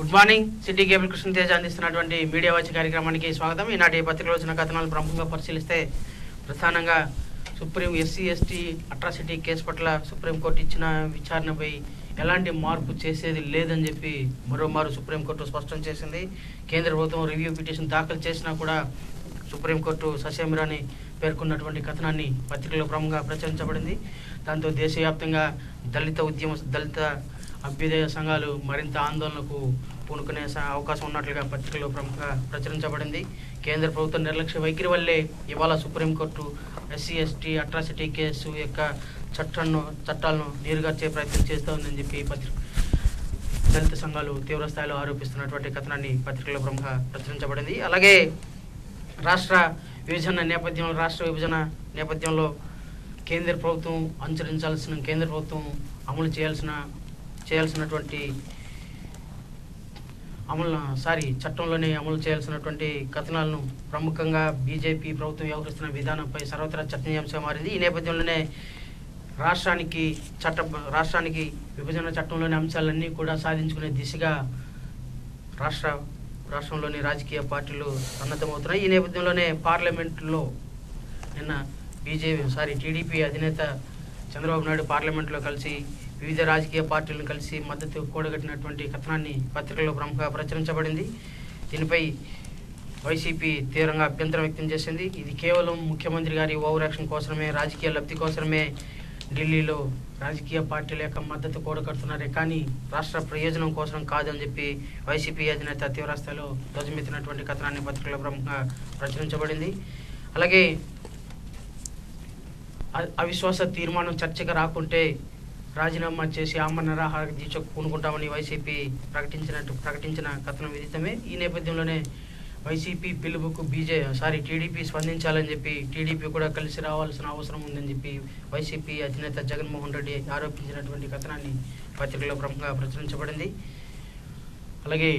Good morning city cable Krishna Teja అందిస్తున్నటువంటి media వచ్చి కార్యక్రమానికి స్వాగతం. ఈనాటి పత్రికలో వచ్చిన కథనాలు ప్రముఖంగా పరిశీలిస్తే ప్రధానంగా supreme SC ST atrocity case పట్ల సుప్రీంకోర్టు ఇచ్చిన విచారణపై ఎలాంటి మార్పు చేసేది లేదని చెప్పి మరోమారు సుప్రీంకోర్టు స్పష్టం చేసింది. కేంద్ర ప్రభుత్వం రివ్యూ పిటిషన్ దాఖలు చేసినా కూడా సుప్రీంకోర్టు ససేమిరాని పేర్కొన్నటువంటి కథనాన్ని పత్రికలో ప్రముఖంగా ప్రచురించబడింది. దాంతో దేశవ్యాప్తంగా దళిత అభ్యుదయ సంఘాలు మరింత ఆందోళనకు పూనుకునే అవకాశం ఉన్నట్లుగా పత్రికలో ప్రముఖంగా ప్రచురించబడింది. కేంద్ర ప్రభుత్వ నిర్లక్ష్య వైఖరి వల్లే ఇవాళ supreme court SC ST atrocity case యొక్క చట్టాలను నీరుగార్చే ప్రయత్నం చేస్తోందని చెప్పి దళిత సంఘాలు తీవ్రస్థాయిలో ఆరోపిస్తున్నటువంటి కథనాన్ని పత్రికలో ప్రముఖంగా ప్రచురించబడింది. అలాగే రాష్ట్ర విభజన నేపథ్యంలో కేంద్ర ప్రభుత్వం అమలు చేయాల్సినటువంటి చట్టంలోనే అమలు చేయాల్సినటువంటి కథనాలను ప్రముఖంగా బీజేపీ ప్రభుత్వం వ్యవహరిస్తున్న విధానంపై సర్వత్రా చర్చనీయాంశంగా మారింది. ఈ నేపథ్యంలోనే రాష్ట్రానికి విభజన చట్టంలోని అంశాలన్నీ కూడా సాధించుకునే దిశగా రాష్ట్రంలోని రాజకీయ పార్టీలు సన్నద్ధమవుతున్నాయి. ఈ నేపథ్యంలోనే పార్లమెంట్లో నిన్న టీడీపీ అధినేత చంద్రబాబు నాయుడు పార్లమెంట్లో కలిసి వివిధ రాజకీయ పార్టీలను కలిసి మద్దతు కూడగట్టినటువంటి కథనాన్ని పత్రికలో ప్రముఖంగా ప్రచురించబడింది. దీనిపై వైసీపీ తీవ్రంగా అభ్యంతరం వ్యక్తం చేసింది. ఇది కేవలం ముఖ్యమంత్రి గారి ఓవర్ యాక్షన్ కోసమే, రాజకీయ లబ్ధి కోసమే ఢిల్లీలో రాజకీయ పార్టీల యొక్క మద్దతు కూడగడుతున్నారే కానీ రాష్ట్ర ప్రయోజనం కోసం కాదని చెప్పి వైసీపీ అధినేత తీవ్రస్థాయిలో ధ్వజమెత్తినటువంటి కథనాన్ని పత్రికలో ప్రముఖంగా ప్రచురించబడింది. అలాగే అవిశ్వాస తీర్మానం చర్చకు రాకుంటే రాజీనామా చేసి ఆమరణ నిరాహార దీక్షకు పూనుకుంటామని వైసీపీ ప్రకటించిన కథనం విదితమే. ఈ నేపథ్యంలోనే వైసీపీ పిలుపుకు టీడీపీ స్పందించాలని చెప్పి టీడీపీ కూడా కలిసి రావాల్సిన అవసరం ఉందని చెప్పి వైసీపీ అధినేత జగన్మోహన్ రెడ్డి ఆరోపించినటువంటి కథనాన్ని పత్రికలో ప్రముఖంగా ప్రచురించబడింది. అలాగే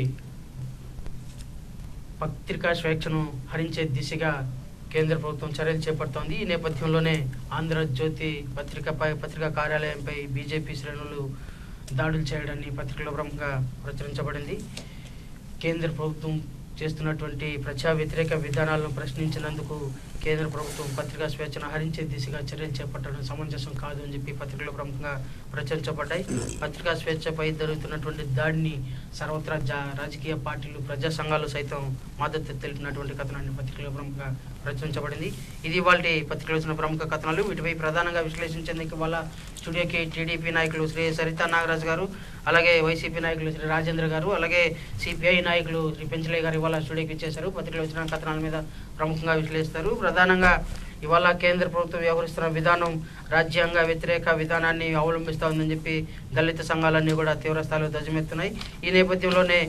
పత్రికా స్వేచ్ఛను హరించే దిశగా కేంద్ర ప్రభుత్వం చర్యలు చేపడుతోంది. ఈ నేపథ్యంలోనే ఆంధ్రజ్యోతి పత్రికా కార్యాలయంపై బీజేపీ శ్రేణులు దాడులు చేయడాన్ని పత్రికలో ప్రముఖంగా ప్రచురించబడింది. కేంద్ర ప్రభుత్వం చేస్తున్నటువంటి ప్రజా వ్యతిరేక విధానాలను ప్రశ్నించినందుకు కేంద్ర ప్రభుత్వం పత్రికా స్వేచ్ఛను హరించే దిశగా చర్యలు చేపట్టడం సమంజసం కాదు అని చెప్పి పత్రికలో ప్రముఖంగా ప్రచురించబడ్డాయి. పత్రికా స్వేచ్ఛపై జరుగుతున్నటువంటి దాడిని సర్వత్రా రాజకీయ పార్టీలు, ప్రజా సంఘాలు సైతం మద్దతు తెలిపినటువంటి కథనాన్ని పత్రికలో ప్రముఖంగా ప్రచురించబడింది. ఇది వాళ్ళ పత్రికలో వచ్చిన ప్రముఖ కథనాలు. వీటిపై ప్రధానంగా విశ్లేషించేందుకు వాళ్ళ స్టూడియోకి టీడీపీ నాయకులు శ్రీ సరితా నాగరాజు గారు, అలాగే వైసీపీ నాయకులు శ్రీ రాజేంద్ర గారు, అలాగే సిపిఐ నాయకులు శ్రీ పెంచలయ్య గారు ఇవాళ స్టూడియోకి ఇచ్చేశారు. పత్రికలో వచ్చిన కథనాల మీద ప్రముఖంగా విశ్లేషిస్తారు. ప్రధానంగా ఇవాళ కేంద్ర ప్రభుత్వం వ్యవహరిస్తున్న విధానం రాజ్యాంగ వ్యతిరేక విధానాన్ని అవలంబిస్తూ ఉందని చెప్పి దళిత సంఘాలన్నీ కూడా తీవ్రస్థాయిలో ధ్వజమెత్తున్నాయి. ఈ నేపథ్యంలోనే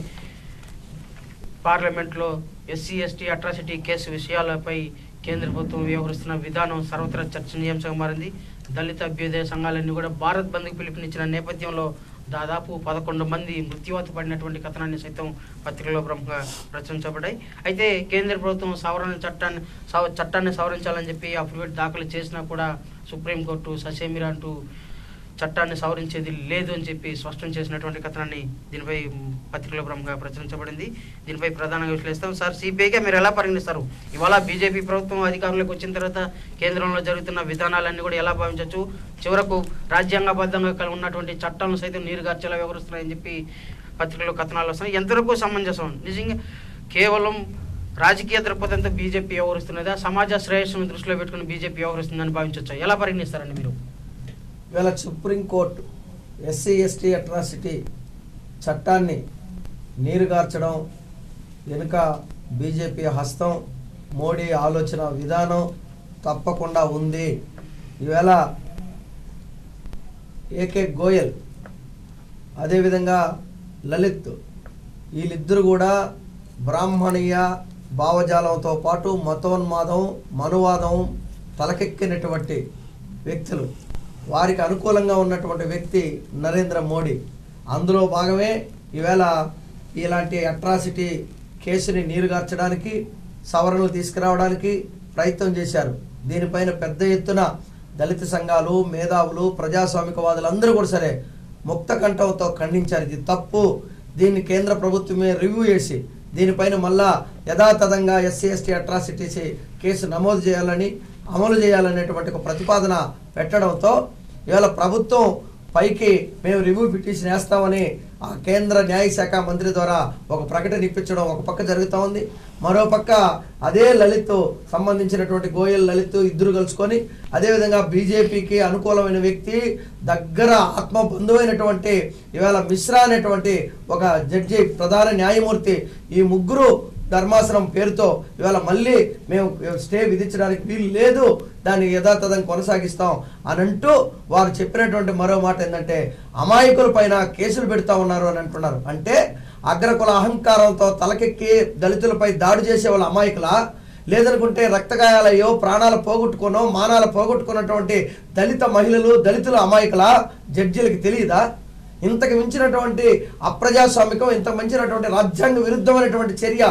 పార్లమెంట్లో ఎస్సీ ఎస్టీ అట్రాసిటీ కేసు విషయాలపై కేంద్ర ప్రభుత్వం వ్యవహరిస్తున్న విధానం సర్వత్రా చర్చనీయాంశంగా మారింది. దళిత అభ్యుదయ సంఘాలన్నీ కూడా భారత్ బంద్కు పిలుపునిచ్చిన నేపథ్యంలో దాదాపు 11 మంది మృత్యువాత పడినటువంటి కథనాన్ని సైతం పత్రికలో ప్రముఖంగా ప్రచురించబడ్డాయి. అయితే కేంద్ర ప్రభుత్వం చట్టాన్ని సవరించాలని చెప్పి అఫిడవిట్ దాఖలు చేసినా కూడా సుప్రీంకోర్టు ససేమిరా అంటూ చట్టాన్ని సవరించేది లేదు అని చెప్పి స్పష్టం చేసినటువంటి కథనాన్ని దీనిపై పత్రికలో ప్రముఖంగా ప్రచురించబడింది. దీనిపై ప్రధానంగా విశ్లేషిస్తాం. సార్, సిపిఐగా మీరు ఎలా పరిగణిస్తారు? ఇవాళ బీజేపీ ప్రభుత్వం అధికారంలోకి వచ్చిన తర్వాత కేంద్రంలో జరుగుతున్న విధానాలన్నీ కూడా ఎలా భావించవచ్చు? చివరకు రాజ్యాంగబద్ధంగా ఉన్నటువంటి చట్టాలను సైతం నీరుగార్చేలా వ్యవహరిస్తున్నాయని చెప్పి పత్రికలో కథనాలు వస్తున్నాయి. ఎంతవరకు సమంజసం? నిజంగా కేవలం రాజకీయ దృక్పథంతో బీజేపీ వ్యవహరిస్తున్నదా, సమాజ శ్రేయస్సును దృష్టిలో పెట్టుకుని బీజేపీ వ్యవహరిస్తుందని భావించవచ్చు? ఎలా పరిగణిస్తారండి మీరు? ఇవాళ సుప్రీంకోర్టు ఎస్సీ ఎస్టీ అట్రాసిటీ చట్టాన్ని నీరుగార్చడం వెనుక బీజేపీ హస్తం, మోడీ ఆలోచన విధానం తప్పకుండా ఉంది. ఈవేళ ఏకే గోయల్, అదేవిధంగా లలిత్, వీళ్ళిద్దరు కూడా బ్రాహ్మణీయ భావజాలంతో పాటు మతోన్మాదం, మనువాదం తలకెక్కినటువంటి వ్యక్తులు. వారికి అనుకూలంగా ఉన్నటువంటి వ్యక్తి నరేంద్ర మోడీ. అందులో భాగమే ఈవేళ ఇలాంటి అట్రాసిటీ కేసుని నీరుగార్చడానికి, సవరణలు తీసుకురావడానికి ప్రయత్నం చేశారు. దీనిపైన పెద్ద ఎత్తున దళిత సంఘాలు, మేధావులు, ప్రజాస్వామికవాదులు అందరూ కూడా సరే ముక్త కంఠంతో ఖండించారు. ఇది తప్పు, దీన్ని కేంద్ర ప్రభుత్వమే రివ్యూ చేసి దీనిపైన మళ్ళా యథాతథంగా ఎస్సీ ఎస్టీ అట్రాసిటీస్ కేసు నమోదు చేయాలని అమలు చేయాలనేటువంటి ఒక ప్రతిపాదన పెట్టడంతో ఇవాళ ప్రభుత్వం పైకి మేము రివ్యూ పిటిషన్ వేస్తామని ఆ కేంద్ర న్యాయశాఖ మంత్రి ద్వారా ఒక ప్రకటన ఇప్పించడం ఒక పక్క జరుగుతూ ఉంది. మరోపక్క అదే లలిత్ సంబంధించినటువంటి గోయల్ లలిత్ ఇద్దరు కలుసుకొని అదేవిధంగా బీజేపీకి అనుకూలమైన వ్యక్తి దగ్గర ఆత్మ బంధువైనటువంటి ఇవాళ మిశ్రా అనేటువంటి ఒక జడ్జి ప్రధాన న్యాయమూర్తి ఈ ముగ్గురు ధర్మాసనం పేరుతో ఇవాళ మళ్ళీ మేము స్టే విధించడానికి వీలు లేదు, దాన్ని యథాతథం కొనసాగిస్తాం అని అంటూ వారు చెప్పినటువంటి మరో మాట ఏంటంటే అమాయకుల పైన కేసులు పెడతా ఉన్నారు అని అంటున్నారు. అంటే అగ్రకుల అహంకారంతో తలకెక్కి దళితులపై దాడి చేసే వాళ్ళ అమాయకులా, లేదనుకుంటే రక్తగాయాలయ్యో ప్రాణాలు పోగొట్టుకునో మానాలు పోగొట్టుకున్నటువంటి దళిత మహిళలు దళితుల అమాయకులా జడ్జీలకు తెలియదా? ఇంతకు మించినటువంటి అప్రజాస్వామికం, ఇంతకు మించినటువంటి రాజ్యాంగ విరుద్ధమైనటువంటి చర్య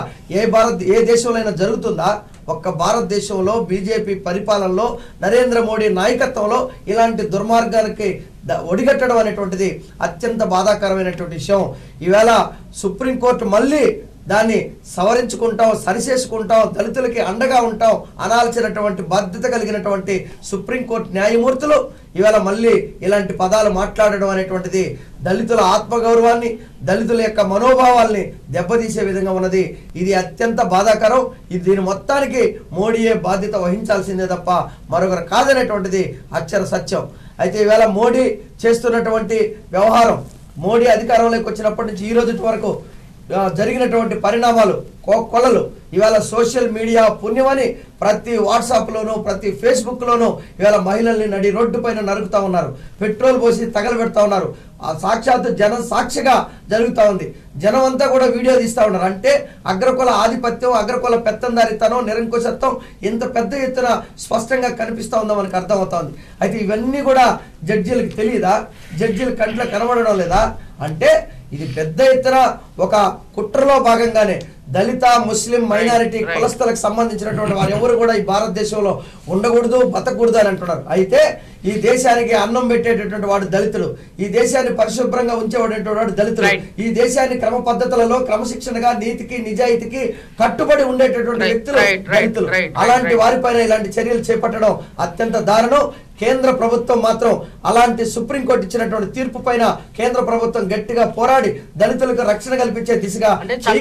ఏ దేశంలో జరుగుతుందా? ఒక్క భారతదేశంలో బీజేపీ పరిపాలనలో నరేంద్ర మోడీ నాయకత్వంలో ఇలాంటి దుర్మార్గానికి ఒడిగట్టడం అనేటువంటిది అత్యంత బాధాకరమైనటువంటి విషయం. ఈవేళ సుప్రీంకోర్టు మళ్ళీ దాన్ని సవరించుకుంటాం, సరిచేసుకుంటాం, దళితులకి అండగా ఉంటాం అనాల్సినటువంటి బాధ్యత కలిగినటువంటి సుప్రీంకోర్టు న్యాయమూర్తులు ఇవాళ మళ్ళీ ఇలాంటి పదాలు మాట్లాడడం అనేటువంటిది దళితుల ఆత్మగౌరవాన్ని, దళితుల యొక్క మనోభావాల్ని దెబ్బతీసే విధంగా ఉన్నది. ఇది అత్యంత బాధాకరం. దీని మొత్తానికి మోడీయే బాధ్యత వహించాల్సిందే తప్ప మరొకరు కాదనేటువంటిది అక్షర సత్యం. అయితే ఈవేళ మోడీ చేస్తున్నటువంటి వ్యవహారం, మోడీ అధికారంలోకి వచ్చినప్పటి నుంచి ఈ రోజు వరకు జరిగినటువంటి పరిణామాలు కొలలు ఇవాళ సోషల్ మీడియా పుణ్యమని ప్రతి వాట్సాప్లోనూ ప్రతి ఫేస్బుక్లోనూ ఇవాళ మహిళల్ని నడి రోడ్డు పైన నరుకుతా ఉన్నారు, పెట్రోల్ పోసి తగలబెడతా ఉన్నారు. ఆ సాక్షాత్తు జనం సాక్షిగా జరుగుతూ ఉంది. జనం అంతా కూడా వీడియో తీస్తూ ఉన్నారు. అంటే అగ్రకుల ఆధిపత్యం, అగ్రకుల పెత్తందారితనం, నిరంకుశత్వం ఇంత పెద్ద ఎత్తున స్పష్టంగా కనిపిస్తూ ఉందో మనకు అర్థమవుతోంది. అయితే ఇవన్నీ కూడా జడ్జీలకు తెలియదా? జడ్జీల కంట్లో కనబడడం లేదా? అంటే ఇది పెద్ద ఎత్తున ఒక కుట్రలో భాగంగానే దళిత ముస్లిం మైనారిటీ కులస్తులకు సంబంధించినటువంటి వారు ఎవరు కూడా ఈ భారతదేశంలో ఉండకూడదు, బతకూడదు అని అంటున్నారు. అయితే ఈ దేశానికి అన్నం పెట్టేటటువంటి వాడు దళితుడు, ఈ దేశాన్ని పరిశుభ్రంగా ఉంచేవాడేటువంటి వాడు దళితుడు, ఈ దేశాన్ని క్రమ పద్ధతులలో క్రమశిక్షణగా నీతికి నిజాయితీకి కట్టుబడి ఉండేటటువంటి వ్యక్తులు దళితులు. అలాంటి వారిపైన ఇలాంటి చర్యలు చేపట్టడం అత్యంత దారుణం. కేంద్ర ప్రభుత్వం మాత్రం అలాంటి సుప్రీంకోర్టు ఇచ్చినటువంటి తీర్పు పైన కేంద్ర ప్రభుత్వం గట్టిగా పోరాడి దళితులకు రక్షణ కల్పించే దిశగా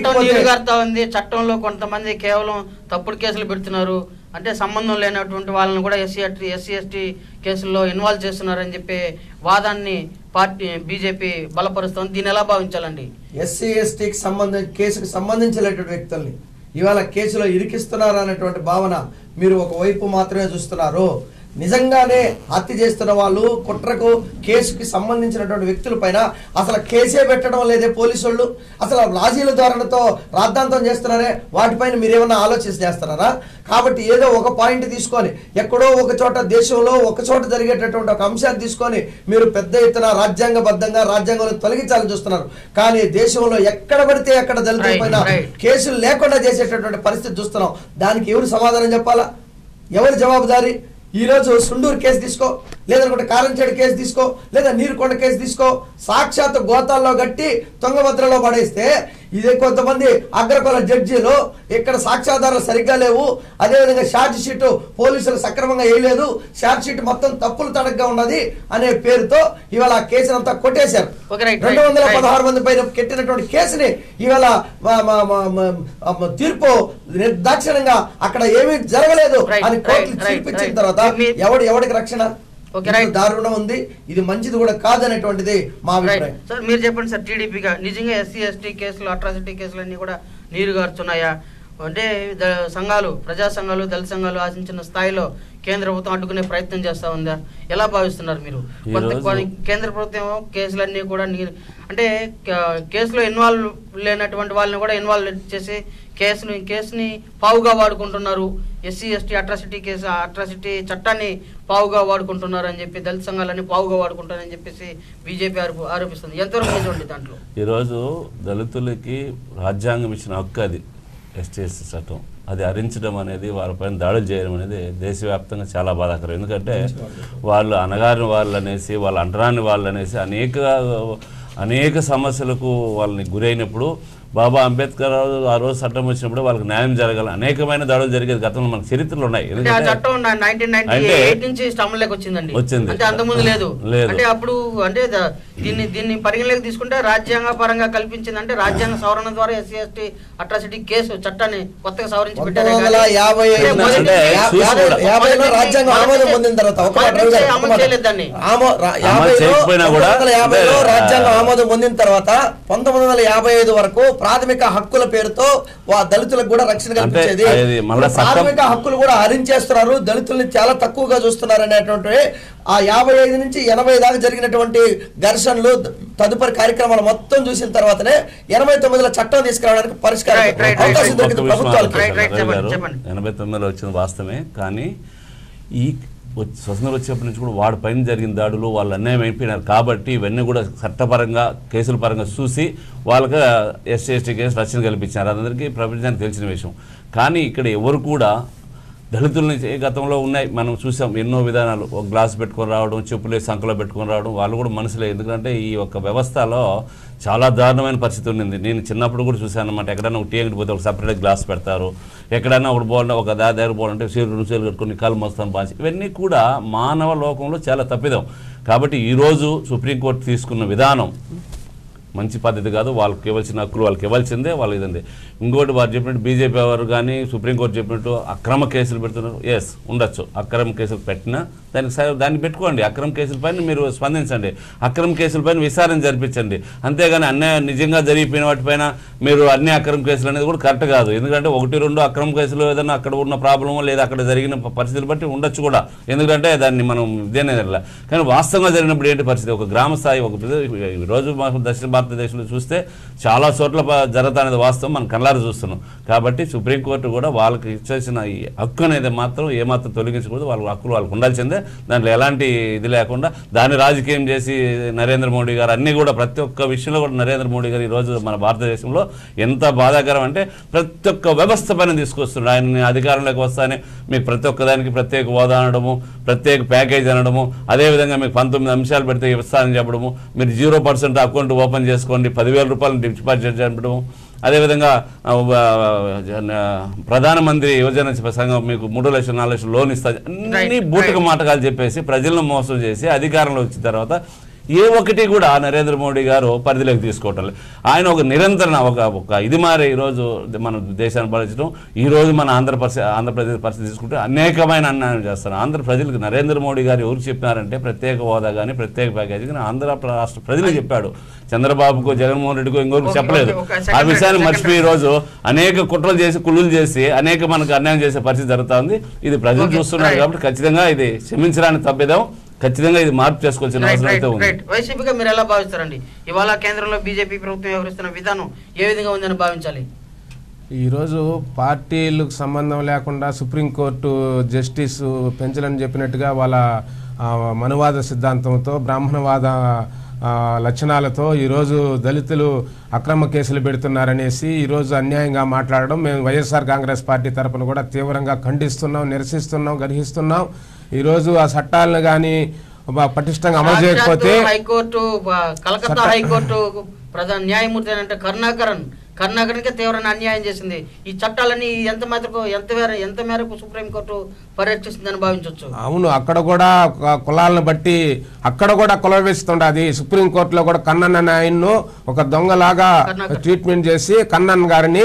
చట్టంలో కొంతమంది కేవలం తప్పుడు కేసులు పెడుతున్నారు, అంటే సంబంధం లేనటువంటి వాళ్ళని కూడా ఎస్సీ ఎస్టీ కేసుల్లో ఇన్వాల్వ్ చేస్తున్నారని చెప్పి వాదాన్ని పార్టీ బీజేపీ బలపరుస్తోంది. దీన్ని ఎలా భావించాలండి? ఎస్సీ ఎస్టీకి కేసుకు సంబంధించినటువంటి వ్యక్తుల్ని ఇవాళ కేసులో ఇరికిస్తున్నారు అనేటువంటి భావన మీరు ఒకవైపు మాత్రమే చూస్తున్నారు. నిజంగానే హత్య చేస్తున్న వాళ్ళు, కుట్రకు కేసుకి సంబంధించినటువంటి వ్యక్తుల పైన అసలు కేసే పెట్టడం లేదే పోలీసు వాళ్ళు, అసలు రాజీల ధోరణితో రాద్ధాంతం చేస్తున్నారే, వాటిపైన మీరేమన్నా ఆలోచన చేస్తున్నారా? కాబట్టి ఏదో ఒక పాయింట్ తీసుకొని ఎక్కడో ఒక చోట దేశంలో ఒక చోట జరిగేటటువంటి ఒక అంశాన్ని తీసుకొని మీరు పెద్ద ఎత్తున రాజ్యాంగబద్ధంగా రాజ్యాంగంలో తొలగించాలని చూస్తున్నారు. కానీ దేశంలో ఎక్కడ పడితే అక్కడ దళితుల పైన కేసులు లేకుండా చేసేటటువంటి పరిస్థితి చూస్తున్నాం. దానికి ఎవరు సమాధానం చెప్పాలా? ఎవరు జవాబుదారీ? ఈ రోజు సుండూరు కేసు తీసుకో, లేదనుకుంటే కారంచేడు కేసు తీసుకో, లేదా నీరుకొండ కేసు తీసుకో, సాక్షాత్ గోతాల్లో గట్టి తుంగభద్రలో పడేస్తే ఇదే కొంతమంది అగ్రకుల జడ్జీలు ఇక్కడ సాక్ష్యాధారాలు సరిగ్గా లేవు, అదేవిధంగా ఛార్జ్ షీట్ పోలీసులు సక్రమంగా వేయలేదు, ఛార్జ్ షీట్ మొత్తం తప్పులు తడగ్గా ఉన్నది అనే పేరుతో ఇవాళ ఆ కేసునంతా కొట్టేశారు. 216 మంది పైన కెట్టినటువంటి కేసుని ఇవాళ తీర్పు నిర్దాక్షిణ్యంగా అక్కడ ఏమీ జరగలేదు అని కోర్టులు తీర్పిచ్చిన తర్వాత ఎవడికి రక్షణ? దారుణం ఉంది. ఇది మంచిది కూడా కాదనేటువంటిది మా అభిప్రాయం. సార్ మీరు చెప్పండి సార్, టీడీపీగా నిజంగా ఎస్సీ ఎస్టీ కేసులు, అట్రాసిటీ కేసులు అన్ని కూడా నీరు గారుతున్నాయా? అంటే సంఘాలు, ప్రజా సంఘాలు, దళిత సంఘాలు ఆశించిన స్థాయిలో కేంద్ర ప్రభుత్వం అడ్డుకునే ప్రయత్నం చేస్తా ఉందా? ఎలా భావిస్తున్నారు మీరు? కేంద్ర ప్రభుత్వం కేసులన్నీ కూడా అంటే కేసులో ఇన్వాల్వ్ లేనటువంటి వాళ్ళని కూడా ఇన్వాల్వ్ చేసి కేసుని పావుగా వాడుకుంటున్నారు. ఎస్సీ ఎస్టీ అట్రాసిటీ చట్టాన్ని పావుగా వాడుకుంటున్నారు అని చెప్పి దళిత సంఘాలన్నీ పావుగా వాడుకుంటారని చెప్పేసి బీజేపీ ఆరోపిస్తుంది. ఎంతవరకు నిజమండి దాంట్లో? ఈరోజు దళితులకి రాజ్యాంగం ఇచ్చిన హక్కు అది ఎస్టీ ఎస్టీ చట్టం, అది హరించడం అనేది, వారిపైన దాడులు చేయడం అనేది దేశవ్యాప్తంగా చాలా బాధాకరం. ఎందుకంటే వాళ్ళు అనగారిన వాళ్ళు అనేసి, వాళ్ళు అంటరాని వాళ్ళు అనేసి అనేక అనేక సమస్యలకు వాళ్ళని గురైనప్పుడు బాబా అంబేద్కర్ ఆ రోజు చట్టం వచ్చినప్పుడు వాళ్ళకి న్యాయం జరగాలి. అనేకమైన దాడులు జరిగేది గతంలో మనకు చరిత్రలు ఉన్నాయి. వచ్చింది అంతకుముందు లేదు. అంటే అప్పుడు అంటే దీన్ని పరిగణలోకి తీసుకుంటే రాజ్యాంగ పరంగా కల్పించింది. అంటే రాజ్యాంగ సవరణ ద్వారా ఎస్సీ ఎస్టీ అట్రాసిటీ కేసు చట్టాన్ని కొత్తగా సవరించి పెట్టారు. రాజ్యాంగం ఆమోదం పొందిన తర్వాత 1955 వరకు ప్రాథమిక హక్కుల పేరుతో దళితులకు కూడా రక్షణ కల్పించేది. ప్రాథమిక హక్కులు కూడా హరించేస్తున్నారు, దళితుల్ని చాలా తక్కువగా చూస్తున్నారు అనేటువంటి ఆ 55 నుంచి 80 దాకా జరిగినటువంటి ఘర్షణలు తదుపరి కార్యక్రమాలు మొత్తం చూసిన తర్వాతనే 89లో చట్టం తీసుకురావడానికి పరిష్కారం అవకాశం దొరికింది ప్రభుత్వాలకు. 89లో వచ్చిన వాస్తవమే, కానీ ఈ స్వతంత్రం వచ్చేప్పటి నుంచి కూడా వాడి పైన జరిగిన దాడులు వాళ్ళు అన్యాయం అయిపోయినారు కాబట్టి ఇవన్నీ కూడా చట్టపరంగా కేసుల పరంగా చూసి వాళ్ళకి ఎస్సీ ఎస్టీ కేసు రక్షణ కల్పించారు. అందరికీ ప్రపంచానికి తెలిసిన విషయం. కానీ ఇక్కడ ఎవరు కూడా దళితుల నుంచి గతంలో ఉన్నాయి, మనం చూసాం ఎన్నో విధానాలు. ఒక గ్లాస్ పెట్టుకొని రావడం, చెప్పులే సంఖలో పెట్టుకొని రావడం, వాళ్ళు కూడా మనసులే. ఎందుకంటే ఈ యొక్క వ్యవస్థలో చాలా దారుణమైన పరిస్థితి ఉండింది. నేను చిన్నప్పుడు కూడా చూశాను అన్నమాట. ఎక్కడైనా ఒక టీ అంగడి పోతే ఒక సపరేట్ గ్లాస్ పెడతారు, ఎక్కడైనా ఒకటి పోవాలంటే ఒక దగ్గర పోవాలంటే సీలు కట్టుకొని కాలు మోస్తాను బాగా. ఇవన్నీ కూడా మానవ లోకంలో చాలా తప్పిదం. కాబట్టి ఈరోజు సుప్రీంకోర్టు తీసుకున్న విధానం మంచి పద్ధతి కాదు. వాళ్ళకి ఇవ్వాల్సిన హక్కులు వాళ్ళకి ఇవ్వాల్సిందే, వాళ్ళు ఇదండి. ఇంకోటి వారు చెప్పినట్టు బీజేపీ వారు కానీ సుప్రీంకోర్టు చెప్పినట్టు అక్రమ కేసులు పెడుతున్నారు. ఎస్, ఉండొచ్చు. అక్రమ కేసులు పెట్టినా దాన్ని పెట్టుకోండి. అక్రమ కేసులపైన మీరు స్పందించండి, అక్రమ కేసులపైన విచారణ జరిపించండి. అంతేగాని అన్యాయం నిజంగా జరిగిపోయిన వాటిపైన మీరు అన్ని అక్రమ కేసులు అనేది కూడా కరెక్ట్ కాదు. ఎందుకంటే 1-2 అక్రమ కేసులు ఏదైనా అక్కడ ఉన్న ప్రాబ్లమో లేదా అక్కడ జరిగిన పరిస్థితులు బట్టి ఉండొచ్చు కూడా. ఎందుకంటే దాన్ని మనం ఇదేనే జరగలే. కానీ వాస్తవంగా జరిగినప్పుడు ఏంటి పరిస్థితి? ఒక గ్రామ స్థాయి ఈరోజు దక్షిణ భారతదేశంలో చూస్తే చాలా చోట్ల జరుగుతానేది వాస్తవం, మనం కళ్ళారు చూస్తున్నాం. కాబట్టి సుప్రీంకోర్టు కూడా వాళ్ళకి ఇచ్చేసిన ఈ హక్కు అనేది మాత్రం ఏమాత్రం తొలగించకూడదు. వాళ్ళ హక్కులు వాళ్ళకు ఉండాల్సిందే. దాంట్లో ఎలాంటి ఇది లేకుండా దాన్ని రాజకీయం చేసి నరేంద్ర మోడీ గారు అన్నీ కూడా ప్రతి ఒక్క విషయంలో కూడా నరేంద్ర మోడీ గారు ఈరోజు మన భారతదేశంలో ఎంత బాధాకరం అంటే ప్రతి ఒక్క వ్యవస్థ పైన తీసుకొస్తున్నారు. ఆయన అధికారంలోకి వస్తానే మీకు ప్రతి ఒక్కదానికి ప్రత్యేక హోదా అనడము, ప్రత్యేక ప్యాకేజ్ అనడము, అదేవిధంగా మీకు 19 అంశాలు పెడితే ఇస్తానని చెప్పడము, మీరు 0% అకౌంట్ ఓపెన్ చేసుకోండి, 10,000 రూపాయలు డిపాజిట్ చేయడము, అదేవిధంగా ప్రధానమంత్రి యువజన సంఘం మీకు 3 లక్షలు 4 లక్షలు లోన్ ఇస్తుంది. అన్ని బూటక మాటకాలు చెప్పేసి ప్రజలను మోసం చేసి అధికారంలో వచ్చిన తర్వాత ఏ ఒక్కటి కూడా నరేంద్ర మోడీ గారు పరిధిలోకి తీసుకోవటం. ఆయన ఒక నిరంతరం ఒక ఇది మారే ఈరోజు మన దేశాన్ని పాలించడం. ఈరోజు మన ఆంధ్రప్రదేశ్ పరిస్థితి తీసుకుంటే అనేకమైన అన్యాయం చేస్తారు. ఆంధ్ర ప్రజలకు నరేంద్ర మోడీ గారు ఎవరు చెప్పినారంటే ప్రత్యేక హోదా కానీ ప్రత్యేక ప్యాకేజీ కానీ ఆంధ్ర రాష్ట్ర ప్రజలు చెప్పాడు. చంద్రబాబుకో జగన్మోహన్ రెడ్డికో ఇంకొకరికి చెప్పలేదు. ఆ విషయాన్ని మర్చిపోయి ఈరోజు అనేక కుట్రలు చేసి కుళ్ళులు చేసి అనేక మనకు అన్యాయం చేసే పరిస్థితి జరుగుతుంది. ఇది ప్రజలు చూస్తున్నారు కాబట్టి ఖచ్చితంగా ఇది క్షమించడానికి తప్పిదం. ఖచ్చితంగా ఇది మార్పు చేసుకోవాల్సిన అవసరం అయితే ఉంది. వైసీపీగా మీరు ఎలా భావిస్తారండి? ఇవాళ కేంద్రంలో బీజేపీ ప్రభుత్వం వ్యవహరిస్తున్న విధానం ఏ విధంగా ఉందని భావించాలి? ఈరోజు పార్టీలకు సంబంధం లేకుండా సుప్రీంకోర్టు జస్టిస్ పెంచాలని చెప్పినట్టుగా వాళ్ళ మనువాద సిద్ధాంతంతో బ్రాహ్మణవాద లక్షణాలతో ఈరోజు దళితులు అక్రమ కేసులు పెడుతున్నారనేసి ఈరోజు అన్యాయంగా మాట్లాడడం మేము వైఎస్ఆర్ కాంగ్రెస్ పార్టీ తరఫున కూడా తీవ్రంగా ఖండిస్తున్నాం, నిరసిస్తున్నాం, గర్హిస్తున్నాం. ఈరోజు ఆ చట్టాలను కానీ పటిష్టంగా అమలు చేయకపోతే హైకోర్టు కలకత్తా హైకోర్టు ప్రధాన న్యాయమూర్తి అంటే కరుణాకరన్కి తీవ్రమైన అన్యాయం చేసింది. ఈ చట్టాలన్నీ ఎంత మేరకు సుప్రీంకోర్టు పరిరక్షిస్తుందని భావించవచ్చు. అవును, అక్కడ కూడా కులాలను బట్టి అక్కడ కూడా కుల వేస్తుండది. సుప్రీంకోర్టులో కూడా కన్నన్ అనే ఆయన్ను ఒక దొంగలాగా ట్రీట్మెంట్ చేసి కన్నన్ గారిని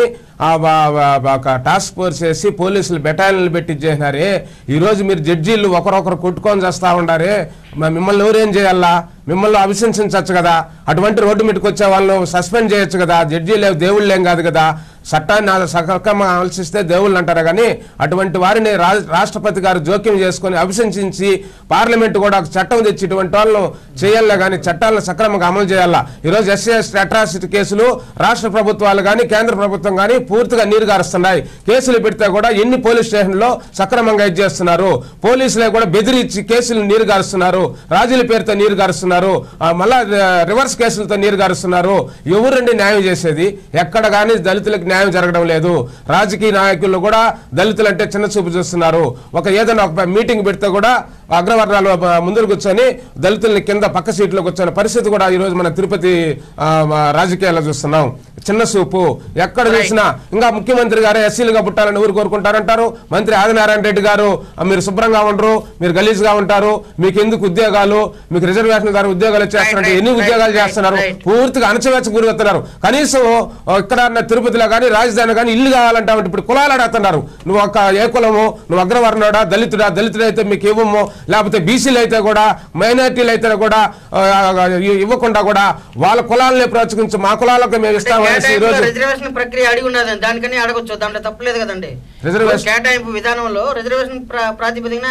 టాస్క్ ఫోర్స్ చేసి పోలీసులు బెటాలియన్లు పెట్టి చేసినారే. ఈరోజు మీరు జడ్జీలు ఒకరొకరు కొట్టుకొని చేస్తా ఉండారే. మిమ్మల్ని ఎవరేం చేయాలా? మిమ్మల్ని అభిశంసించవచ్చు కదా. అటువంటి రోడ్డు మీదకి వచ్చే వాళ్ళను సస్పెండ్ చేయొచ్చు కదా. జడ్జీలు దేవుళ్ళు ఏం కాదు కదా. చట్టాన్ని సక్రమంగా ఆలోచిస్తే దేవుళ్ళు అంటారు. కానీ అటువంటి వారిని రాష్ట్రపతి గారు జోక్యం చేసుకుని అభిశంసించి పార్లమెంట్ కూడా చట్టం తెచ్చి ఇటువంటి వాళ్ళను చేయాలి. కానీ చట్టాలను సక్రమంగా అమలు చేయాలా. ఈరోజు ఎస్సీ ఎస్టీ అట్రాసిటీ కేసులు రాష్ట్ర ప్రభుత్వాలు కానీ కేంద్ర ప్రభుత్వం కానీ పూర్తిగా నీరు గారుస్తున్నాయి. కేసులు పెడితే కూడా ఎన్ని పోలీస్ స్టేషన్లో సక్రమంగా ఇచ్చేస్తున్నారు. పోలీసులే కూడా బెదిరించి కేసులు నీరు గారుస్తున్నారు. రాజుల పేరుతో నీరు గారుస్తున్నారు. మళ్ళా రివర్స్ కేసులతో నీరు గారుస్తున్నారు. ఎవరండి న్యాయం చేసేది? ఎక్కడ కానీ దళితులకు న్యాయం జరగడం లేదు. రాజకీయ నాయకులు కూడా దళితులు అంటే చిన్న చూపు చూస్తున్నారు. ఏదైనా ఒక మీటింగ్ పెడితే కూడా అగ్రవర్ణాలు ముందుకు కూర్చొని దళితుల్ని కింద పక్క సీట్లో కూర్చొని పరిస్థితి కూడా ఈ రోజు మన తిరుపతి రాజకీయాల్లో చూస్తున్నాం. చిన్న చూపు ఎక్కడ చూసినా. ఇంకా ముఖ్యమంత్రి గారే ఎస్సీలుగా పుట్టాలని ఊరు కోరుకుంటారంటారు. మంత్రి ఆదినారాయణ రెడ్డి గారు మీరు శుభ్రంగా ఉండరు, మీరు గలీజ్గా ఉంటారు, మీకు ఎందుకు ఉద్యోగాలు, మీకు రిజర్వేషన్ ద్వారా ఉద్యోగాలు చేస్తారంటే ఎన్ని ఉద్యోగాలు చేస్తున్నారు, పూర్తిగా అణచివేత గురవుతున్నారు. కనీసం ఇక్కడ తిరుపతిలో కానీ రాజధాని కానీ ఇల్లు కావాలంటే ఇప్పుడు కులాలు అడుగుతున్నారు. నువ్వు ఏ కులము, నువ్వు అగ్రవర్ణుడా, దళితుడైతే మీకు ఇవ్వము, లేకపోతే బీసీలు అయితే కూడా మైనారిటీలు అయితే కూడా ఇవ్వకుండా కూడా వాళ్ళ కులాలనే ప్రోత్సహించి మా కులాలకు మేము ఇస్తామని రిజర్వేషన్ ప్రక్రియ అడిగి ఉన్నది, దానికని అడగొచ్చు, దాంట్లో తప్పలేదు కదండి. రిజర్వేషన్ కేటాయింపు విధానంలో రిజర్వేషన్ ప్రాతిపదికన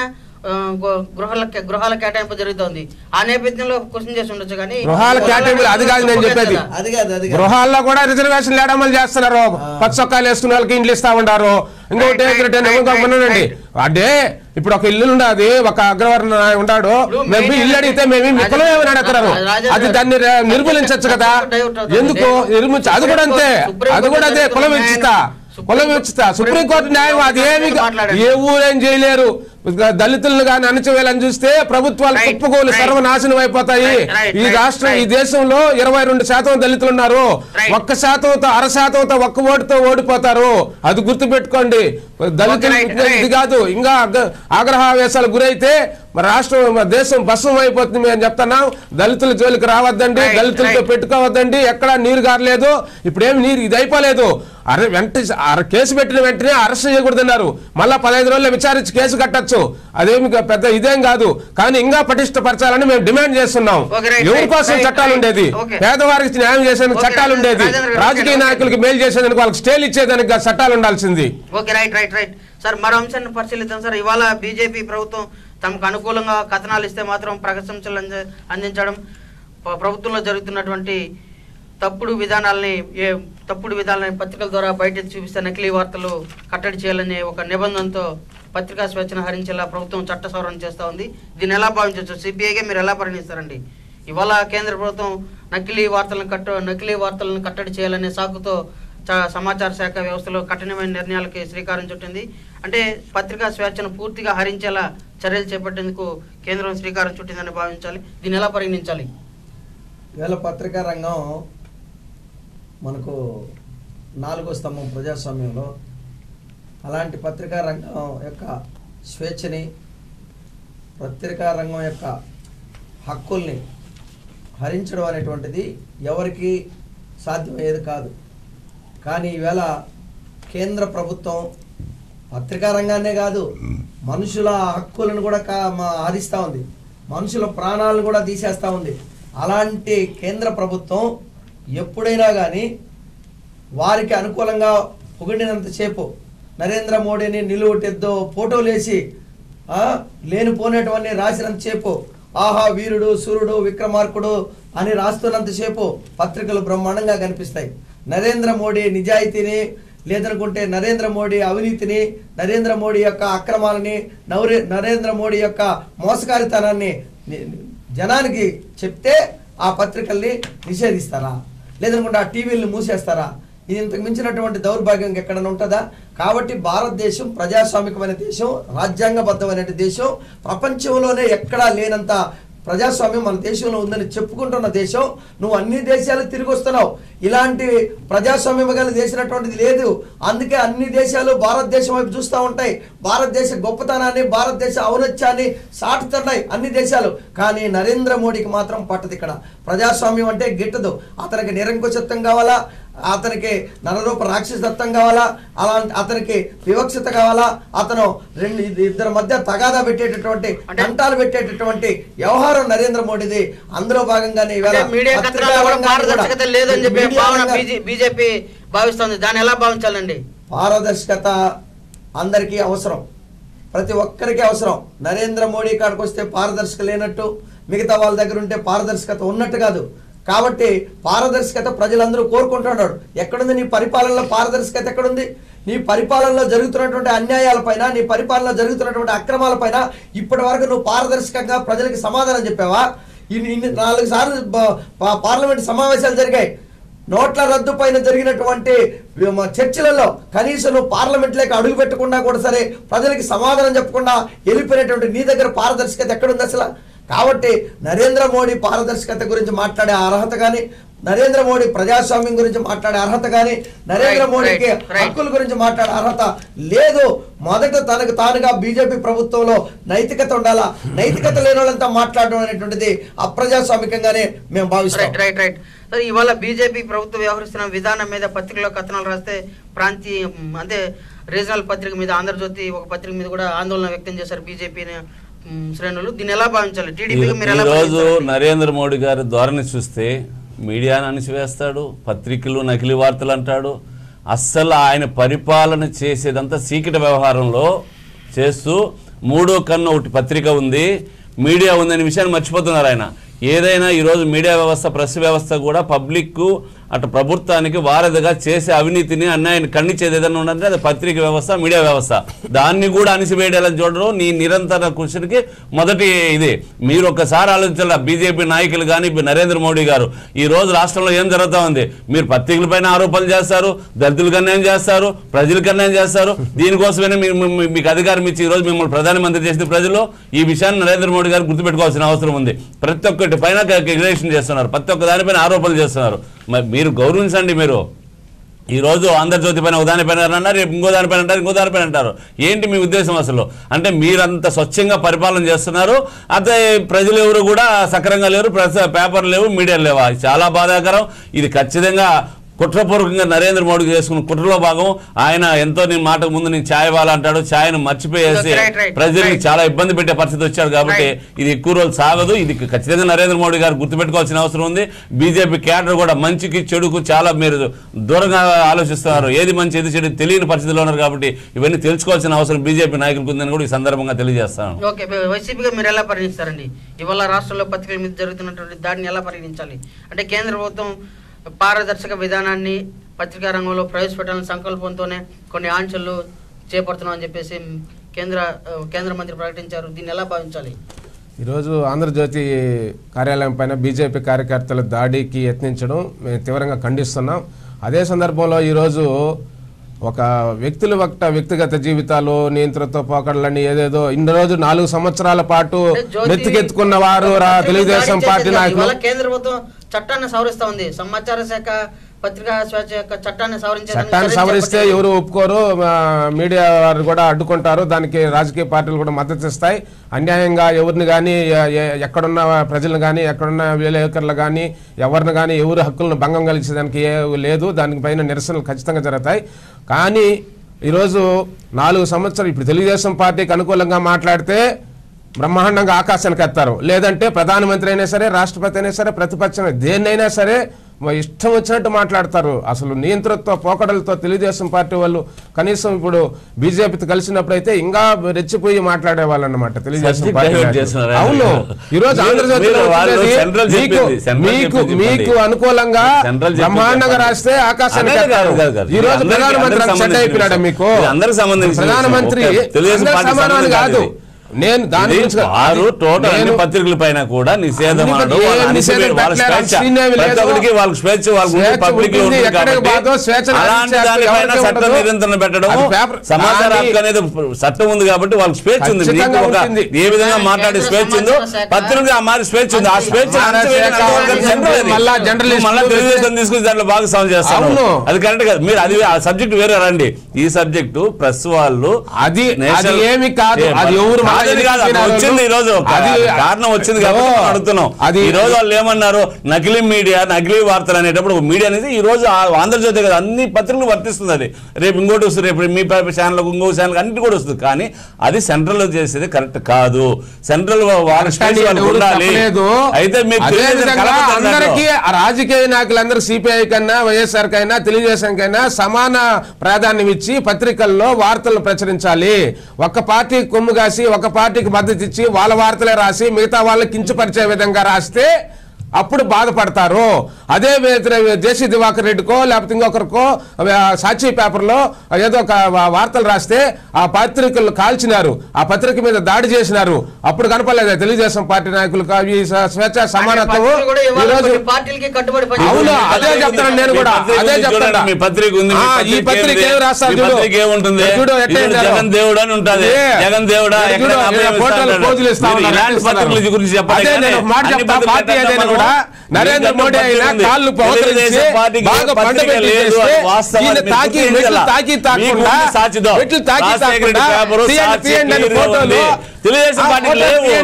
గృహాల కేటాయింపు జరుగుతుంది. ఆ నేపథ్యంలో క్వశ్చన్ చేసి ఉండొచ్చు కానీ గృహాల కేటాయింపు అది కాదు నేను చెప్పేది. గృహాల్లో కూడా రిజర్వేషన్ అమలు చేస్తున్నారు. పచ్చ చొక్కాలు వేసుకున్న వాళ్ళకి ఇండ్లు ఇస్తా ఉంటారు. ఇంకొకటి అంటే ఇప్పుడు ఒక ఇల్లు ఉండదు, ఒక అగ్రవర్ణ ఉన్నాడు, మేము ఇల్లు అడిగితే మేము మీ కులం ఏమని అడుగుతున్నారు. అది దాన్ని నిర్మూలించచ్చు కదా, ఎందుకు నిర్మించ? అది కూడా అంతే, అది కూడా అదే కులం విచ్చిత సుప్రీంకోర్టు న్యాయం. అది ఏమి ఏ ఊరేం చేయలేరు. దళితులను కానీ అణచివేయాలని చూస్తే ప్రభుత్వాలు కుప్పకూలు సర్వనాశనం అయిపోతాయి. ఈ రాష్ట్రం ఈ దేశంలో 22% దళితులు ఉన్నారు. 1%తో 1/2%తో ఒక్క ఓటుతో ఓడిపోతారు. అది గుర్తుపెట్టుకోండి. దళితులు ఇది కాదు, ఇంకా ఆగ్రహావేశాలు గురైతే రాష్ట్రం దేశం భస్మం అయిపోతుంది అని చెప్తున్నాం. దళితుల జోలికి రావద్దండి, దళితులతో పెట్టుకోవద్దండి. ఎక్కడా నీరు గారలేదు. ఇప్పుడేమి నీరు ఇది అయిపోలేదు. కేసు పెట్టిన వెంటనే అరెస్ట్ చేయకూడదన్నారు. మళ్ళా 15 రోజుల్లో విచారించి కేసు కట్టచ్చు. అదేమి పెద్ద ఇదేం కాదు. కానీ ఇంకా పటిష్టపరచాలని మేము డిమాండ్ చేస్తున్నాం. ఎవరి కోసం చట్టాలు ఉండేది? పేదవారికి న్యాయం చేసేందుకు చట్టాలు ఉండేది. రాజకీయ నాయకులకి మేలు చేసేందుకు వాళ్ళకి స్టేలు ఇచ్చేదానికి చట్టాలు ఉండాల్సింది. సార్ మరో అంశాన్ని పరిశీలిద్దాం సార్. ఇవాళ బీజేపీ ప్రభుత్వం తమకు అనుకూలంగా కథనాలు ఇస్తే మాత్రం ప్రశంసలు అందించడం, ప్రభుత్వంలో జరుగుతున్నటువంటి తప్పుడు విధానాలని పత్రికల ద్వారా బయట చూపిస్తే నకిలీ వార్తలు కట్టడి చేయాలనే ఒక నిబంధనతో పత్రికా స్వేచ్ఛను హరించేలా ప్రభుత్వం చట్ట సవరణ చేస్తూ ఉంది. దీన్ని ఎలా భావించవచ్చు? సిపిఐగా మీరు ఎలా పరిగణిస్తారండి? ఇవాళ కేంద్ర ప్రభుత్వం నకిలీ వార్తలను కట్టడి చేయాలనే సాకుతో సమాచార శాఖ వ్యవస్థలో కఠినమైన నిర్ణయాలకి శ్రీకారం చుట్టింది. అంటే పత్రికా స్వేచ్ఛను పూర్తిగా హరించేలా చర్యలు చేపట్టేందుకు కేంద్రం శ్రీకారం చుట్టిందని భావించాలి. దీన్ని ఎలా పరిగణించాలి? ఇవాళ పత్రికా రంగం మనకు 4వ స్తంభం ప్రజాస్వామ్యంలో. అలాంటి పత్రికా రంగం యొక్క స్వేచ్ఛని, పత్రికా రంగం యొక్క హక్కుల్ని హరించడం అనేటువంటిది ఎవరికి సాధ్యమయ్యేది కాదు. కానీ ఈవేళ కేంద్ర ప్రభుత్వం పత్రికా రంగాన్నే కాదు, మనుషుల హక్కులను కూడా హరిస్తూ ఉంది, మనుషుల ప్రాణాలను కూడా తీసేస్తూ ఉంది. అలాంటి కేంద్ర ప్రభుత్వం ఎప్పుడైనా కానీ వారికి అనుకూలంగా పొగిడినంతసేపు నరేంద్ర మోడీని నిలువుటెద్దో ఫోటోలు వేసి లేనిపోనేటివన్నీ రాసినంతసేపు, ఆహా వీరుడు సూర్యుడు విక్రమార్కుడు అని రాస్తున్నంతసేపు పత్రికలు బ్రహ్మాండంగా కనిపిస్తాయి. నరేంద్ర మోడీ నిజాయితీని, లేదనుకుంటే నరేంద్ర మోడీ అవినీతిని, నరేంద్ర మోడీ యొక్క అక్రమాలని, నరేంద్ర మోడీ యొక్క మోసకారితనాన్ని జనానికి చెప్తే ఆ పత్రికల్ని నిషేధిస్తారా? లేదనుకుంటే ఆ టీవీలను మూసేస్తారా? ఇది ఇంతకు మించినటువంటి దౌర్భాగ్యం ఎక్కడైనా ఉంటుందా? కాబట్టి భారతదేశం ప్రజాస్వామికమైన దేశం, రాజ్యాంగబద్ధమైన దేశం, ప్రపంచంలోనే ఎక్కడా లేనంత ప్రజాస్వామ్యం మన దేశంలో ఉందని చెప్పుకుంటున్న దేశం. నువ్వు అన్ని దేశాలు తిరిగి వస్తున్నావు. ఇలాంటి ప్రజాస్వామ్యం కలిసి చేసినటువంటిది లేదు. అందుకే అన్ని దేశాలు భారతదేశం వైపు చూస్తూ ఉంటాయి. భారతదేశ గొప్పతనాన్ని, భారతదేశ ఔన్నత్యాన్ని సాటుతున్నాయి అన్ని దేశాలు. కానీ నరేంద్ర మోడీకి మాత్రం పట్టదు. ఇక్కడ ప్రజాస్వామ్యం అంటే గిట్టదు. అతనికి నిరంకుశత్వం కావాలా, అతనికి నరరూప రాక్షసత్వం కావాలా, అతనికి వివక్షత కావాలా, అతను ఇద్దరి మధ్య తగాదా పెట్టేటటువంటి గంటాలు పెట్టేటటువంటి వ్యవహారం నరేంద్ర మోడీది. అందులో భాగంగానే బీజేపీ భావిస్తుంది. దాన్ని ఎలా భావించాలండి? పారదర్శకత అందరికీ అవసరం, ప్రతి ఒక్కరికి అవసరం. నరేంద్ర మోడీ కాడికి వస్తే పారదర్శకత లేనట్టు, మిగతా వాళ్ళ దగ్గర ఉంటే పారదర్శకత ఉన్నట్టు కాదు. కాబట్టి పారదర్శకత ప్రజలందరూ కోరుకుంటున్నాడు. ఎక్కడుంది నీ పరిపాలనలో పారదర్శకత? ఎక్కడుంది? నీ పరిపాలనలో జరుగుతున్నటువంటి అన్యాయాలపైన, నీ పరిపాలనలో జరుగుతున్నటువంటి అక్రమాలపైన ఇప్పటి వరకు నువ్వు పారదర్శకంగా ప్రజలకు సమాధానం చెప్పావా? 4 సార్లు పార్లమెంట్ సమావేశాలు జరిగాయి. నోట్ల రద్దు పైన జరిగినటువంటి చర్చలలో కనీసం నువ్వు పార్లమెంట్లోకి అడుగు పెట్టకుండా కూడా సరే ప్రజలకి సమాధానం చెప్పకుండా వెళ్ళిపోయినటువంటి నీ దగ్గర పారదర్శకత ఎక్కడుంది అసలు? కాబట్టి నరేంద్ర మోడీ పారదర్శకత గురించి మాట్లాడే అర్హత కానీ, నరేంద్ర మోడీ ప్రజాస్వామ్యం గురించి మాట్లాడే అర్హత కానీ, నరేంద్ర మోడీకి హక్కుల గురించి మాట్లాడే అర్హత లేదు. మొదట తనకు తానుగా బీజేపీ ప్రభుత్వంలో నైతికత ఉండాలా. నైతికత లేని వాళ్ళంతా మాట్లాడడం అనేటువంటిది అప్రజాస్వామికంగానే మేము భావిస్తాం. రైట్. ఇవాళ బీజేపీ ప్రభుత్వం వ్యవహరిస్తున్న విధానం మీద పత్రికలో కథనాలు రాస్తే ప్రాంతీయ అంటే రీజనల్ పత్రిక మీద, ఆంధ్రజ్యోతి ఒక పత్రిక మీద కూడా ఆందోళన వ్యక్తం చేశారు బీజేపీ శ్రేణులు. దీన్ని ఎలా భావించాలి? టీడీపీకి మీరు ఎలా? ఈరోజు నరేంద్ర మోడీ గారి ధోరణి చూస్తే మీడియాను అణిచివేస్తాడు, పత్రికలు నకిలీ వార్తలు అంటాడు. అస్సలు ఆయన పరిపాలన చేసేదంతా సీక్రెట్ వ్యవహారంలో చేస్తూ మూడో కన్ను ఒకటి పత్రిక ఉంది, మీడియా ఉందనే విషయాన్ని మర్చిపోతున్నారు ఆయన. ఏదైనా ఈరోజు మీడియా వ్యవస్థ, ప్రెస్ వ్యవస్థ కూడా పబ్లిక్ అటు ప్రభుత్వానికి వారధిగా చేసే అవినీతిని, అన్యాయాన్ని ఖండించేది ఏదైనా ఉందంటే అది పత్రిక వ్యవస్థ, మీడియా వ్యవస్థ. దాన్ని కూడా అణిసివేయాలని చూడడం నీ నిరంతర కృషికి మొదటి ఇది. మీరు ఒక్కసారి ఆలోచించాల, బీజేపీ నాయకులు కానీ నరేంద్ర మోడీ గారు ఈ రోజు రాష్ట్రంలో ఏం జరుగుతూ ఉంది? మీరు పత్రికలపైన ఆరోపణలు చేస్తారు, దళితులకు అన్యాయం చేస్తారు, ప్రజలకు అన్యాయం చేస్తారు. దీనికోసమైనా మీకు అధికారం ఇచ్చి ఈరోజు మిమ్మల్ని ప్రధానమంత్రి చేసిన ప్రజలు ఈ విషయాన్ని నరేంద్ర మోడీ గారు గుర్తుపెట్టుకోవాల్సిన అవసరం ఉంది. ప్రతి ఒక్కటి పైన రిలేషన్ చేస్తున్నారు, ప్రతి ఒక్క దానిపైన ఆరోపణలు చేస్తున్నారు. మీరు గౌరవించండి. మీరు ఈరోజు ఆంధ్రజ్యోతి పైన ఉదాహరణ అన్నారు, రేపు ఇంకో దానిపైన అంటారు, ఇంకో దానిపైన అంటారు. ఏంటి మీ ఉద్దేశం అసలు? అంటే మీరంత స్వచ్ఛంగా పరిపాలన చేస్తున్నారు, అదే ప్రజలు ఎవరు కూడా సక్రంగా లేరు, పేపర్లు లేవు, మీడియాలు లేవా? చాలా బాధాకరం. ఇది ఖచ్చితంగా కుట్రపూర్వకంగా నరేంద్ర మోడీ చేసుకున్న కుట్రలో భాగం. ఆయన ఎంతో నీ మాటకు ముందు నేను ఛాయ్ వాలంటాడు, ఛాయ్ను మర్చిపోయేసి ప్రజల్ని చాలా ఇబ్బంది పెట్టే పరిస్థితి వచ్చాడు. కాబట్టి ఇది ఎక్కువ రోజులు సాగదు. ఇది ఖచ్చితంగా నరేంద్ర మోడీ గారు గుర్తుపెట్టుకోవాల్సిన అవసరం ఉంది. బీజేపీ క్యాడర్ కూడా మంచికి చెడుకు చాలా మీరు దూరంగా ఆలోచిస్తున్నారు. ఏది మంచి ఏది చెడు తెలియని పరిస్థితిలో ఉన్నారు. కాబట్టి ఇవన్నీ తెలుసుకోవాల్సిన అవసరం బీజేపీ నాయకులకు ఉందని కూడా ఈ సందర్భంగా తెలియజేస్తాను. ఓకే, వైసీపీగా మీరు ఎలా పరిగణిస్తారండి ఇవాళ రాష్ట్రంలో పత్రికల మీద జరుగుతున్నటువంటి దాడిని ఎలా పరిగణించాలి? అంటే కేంద్ర ప్రభుత్వం పారదర్శక విధానాన్ని పత్రికా రంగంలో ప్రవేశపెట్టాలని సంకల్పంతోనే కొన్ని ఆంక్షలు చేపడుతున్నాం అని చెప్పేసి కేంద్ర మంత్రి ప్రకటించారు. దీన్ని ఎలా భావించాలి? ఈరోజు ఆంధ్రజ్యోతి కార్యాలయం పైన బీజేపీ కార్యకర్తలు దాడికి యత్నించడం మేము తీవ్రంగా ఖండిస్తున్నాం. అదే సందర్భంలో ఈరోజు ఒక వ్యక్తిగత జీవితాలు, నియంత్రణతో పోకడలని ఏదేదో ఇన్ని రోజు 4 సంవత్సరాల పాటు నెత్తికెత్తుకున్న వారు తెలుగుదేశం పార్టీ నాయకులు. కేంద్ర ప్రభుత్వం చట్టాన్ని సవరిస్తా ఉంది, సమాచార శాఖ పత్రికా స్వేచ్ఛ యొక్క చట్టాన్ని సవరిస్తే ఎవరు ఒప్పుకోరు, మీడియా వారు కూడా అడ్డుకుంటారు. దానికి రాజకీయ పార్టీలు కూడా మద్దతు ఇస్తాయి. అన్యాయంగా ఎవరిని కానీ, ఎక్కడున్న ప్రజలను కానీ, ఎక్కడున్న విలేకరులు కానీ, ఎవరిని కానీ ఎవరు హక్కులను భంగం కలిగించడానికి లేదు. దానిపైన నిరసనలు ఖచ్చితంగా జరుగుతాయి. కానీ ఈరోజు 4 సంవత్సరాలు ఇప్పుడు తెలుగుదేశం పార్టీకి అనుకూలంగా మాట్లాడితే బ్రహ్మాండంగా ఆకాశానికి ఎత్తారు. లేదంటే ప్రధానమంత్రి అయినా సరే, రాష్ట్రపతి అయినా సరే, ప్రతిపక్షం దేన్నైనా సరే ఇష్టం వచ్చినట్టు మాట్లాడతారు. అసలు నియంత్రణతో పోకడలతో తెలుగుదేశం పార్టీ వాళ్ళు కనీసం ఇప్పుడు బీజేపీతో కలిసినప్పుడు అయితే ఇంకా రెచ్చిపోయి మాట్లాడే వాళ్ళు అన్నమాట తెలుగుదేశం పార్టీ. అవును, ఈరోజు ఆంధ్రజ్యోతిలో మీకు అనుకూలంగా బ్రహ్మాండంగా రాస్తే ఆకాశానికి ఎత్తారు. ఈ రోజు ప్రధానమంత్రి సెట్ అయిపోయాడు. మీకు ప్రధానమంత్రి సమానాన్ని కాదు. నేను దాని పత్రికల పైన కూడా నిషేధం నిరంతరం పెట్టడం, సమాచార హక్కు అనేది చట్టం ఉంది కాబట్టి వాళ్ళకి స్వేచ్ఛ ఉంది. ఏ విధంగా మాట్లాడే స్వేచ్ఛ ఉందో పత్రిక మారి స్వేచ్ఛ ఉంది. ఆ స్వేచ్ఛ తెలుగుదేశం తీసుకుని దాంట్లో భాగస్వామ్యం చేస్తాను. అది కరెక్ట్ కాదు. మీరు అది ఆ సబ్జెక్ట్ వేరే రండి. ఈ సబ్జెక్టు ప్రెస్ వాళ్ళు అది ఏమి కాదు, అది ఎవరు వచ్చింది. ఈ రోజు కారణం వచ్చింది కాబట్టి అడుగుతున్నాం. ఈ రోజు వాళ్ళు ఏమన్నారు, నకిలీ మీడియా, నకిలీ వార్తలు అనేటప్పుడు మీడియా అనేది ఈ రోజు ఆంధ్రజ్యోతి కదా అన్ని పత్రికలు వర్తిస్తుంది. అది రేపు ఇంకోటి వస్తుంది, రేపు మీ ఛానల్ ఇంకో ఛానల్ అన్నిటి కూడా వస్తుంది. కానీ అది సెంట్రల్ లో చేసేది కరెక్ట్ కాదు. సెంట్రల్ ఉండాలి. అయితే అందరికీ రాజకీయ నాయకులందరూ సిపిఐ కన్నా, వైఎస్ఆర్ కైనా, తెలుగుదేశం కైనా సమాన ప్రాధాన్యం ఇచ్చి పత్రికల్లో వార్తలు ప్రచురించాలి. ఒక పార్టీ కొమ్ము కాసి ఒక పార్టీకి మద్దతు ఇచ్చి వాళ్ళ వార్తలే రాసి మిగతా వాళ్ళని కించపరిచే విధంగా రాస్తే అప్పుడు బాధపడతారు. అదే జేసీ దివాకర్ రెడ్డికో లేకపోతే ఇంకొకరికో సాక్షి పేపర్లో ఏదో ఒక వార్తలు రాస్తే ఆ పత్రికలు కాల్చినారు, ఆ పత్రిక మీద దాడి చేసినారు, అప్పుడు కనపడలేదు తెలుగుదేశం పార్టీ నాయకులు స్వేచ్ఛ సమానత్వం. అవును, అదే చెప్తాను నేను కూడా, అదే చెప్తాను. ఈ పత్రిక ఏం రాస్తారు చూడు, జగన్ దేవుడు అని ఉంటుంది, జగన్ దేవుడా పోజులు ఇస్తా మాట చెప్తా. పార్టీ ఏదైనా కూడా నరేంద్ర మోడీ అయినా కాళ్ళు తెలుగుదేశం పార్టీకి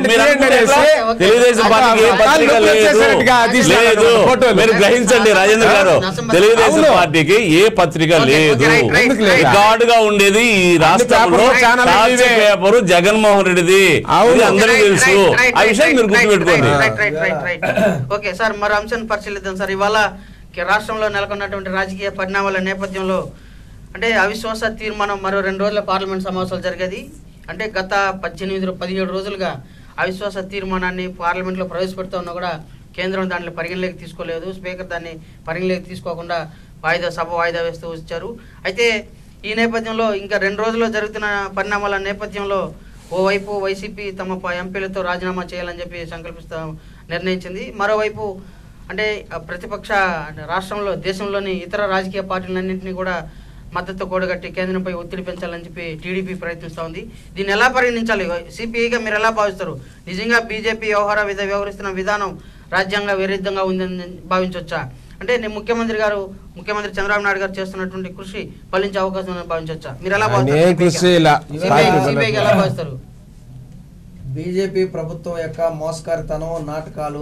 మీరు గ్రహించండి రాజేంద్ర గారు, తెలుగుదేశం పార్టీకి ఏ పత్రిక లేదు. రికార్డుగా ఉండేది ఈ రాష్ట్రంలో పేపరు జగన్మోహన్ రెడ్డిది, అందరికీ తెలుసు. ఆ విషయం మీరు గుర్తుపెట్టుకోండి. ఓకే సార్, మరో అంశాన్ని పరిశీలిద్దాం సార్. ఇవాళ రాష్ట్రంలో నెలకొన్నటువంటి రాజకీయ పరిణామాల నేపథ్యంలో అంటే అవిశ్వాస తీర్మానం మరో 2 రోజుల పార్లమెంట్ సమావేశాలు జరిగేది. అంటే గత 17 రోజులుగా అవిశ్వాస తీర్మానాన్ని పార్లమెంట్లో ప్రవేశపెడుతూ ఉన్నా కూడా కేంద్రం దాన్ని పరిగణలోకి తీసుకోలేదు. స్పీకర్ దాన్ని పరిగణలోకి తీసుకోకుండా సభ వాయిదా వేస్తూ వచ్చారు. అయితే ఈ నేపథ్యంలో ఇంకా 2 రోజుల్లో జరుగుతున్న పరిణామాల నేపథ్యంలో ఓవైపు వైసీపీ తమ ఎంపీలతో రాజీనామా చేయాలని చెప్పి నిర్ణయించింది. మరోవైపు అంటే ప్రతిపక్ష రాష్ట్రంలో దేశంలోని ఇతర రాజకీయ పార్టీలన్నింటినీ కూడా మద్దతు కూడగట్టి కేంద్రంపై ఒత్తిడి పెంచాలని చెప్పి టీడీపీ ప్రయత్నిస్తూ ఉంది. దీన్ని ఎలా పరిగణించాలి? సిపిఐగా మీరు ఎలా భావిస్తారు? నిజంగా బీజేపీ వ్యవహరిస్తున్న విధానం రాజ్యాంగ విరుద్ధంగా ఉందని భావించవచ్చా? అంటే ముఖ్యమంత్రి చంద్రబాబు నాయుడు గారు చేస్తున్నటువంటి కృషి ఫలించే అవకాశం ఉందని భావించవచ్చా? మీరు ఎలా భావిస్తారు? బీజేపీ ప్రభుత్వం యొక్క మోసకారితనం, నాటకాలు,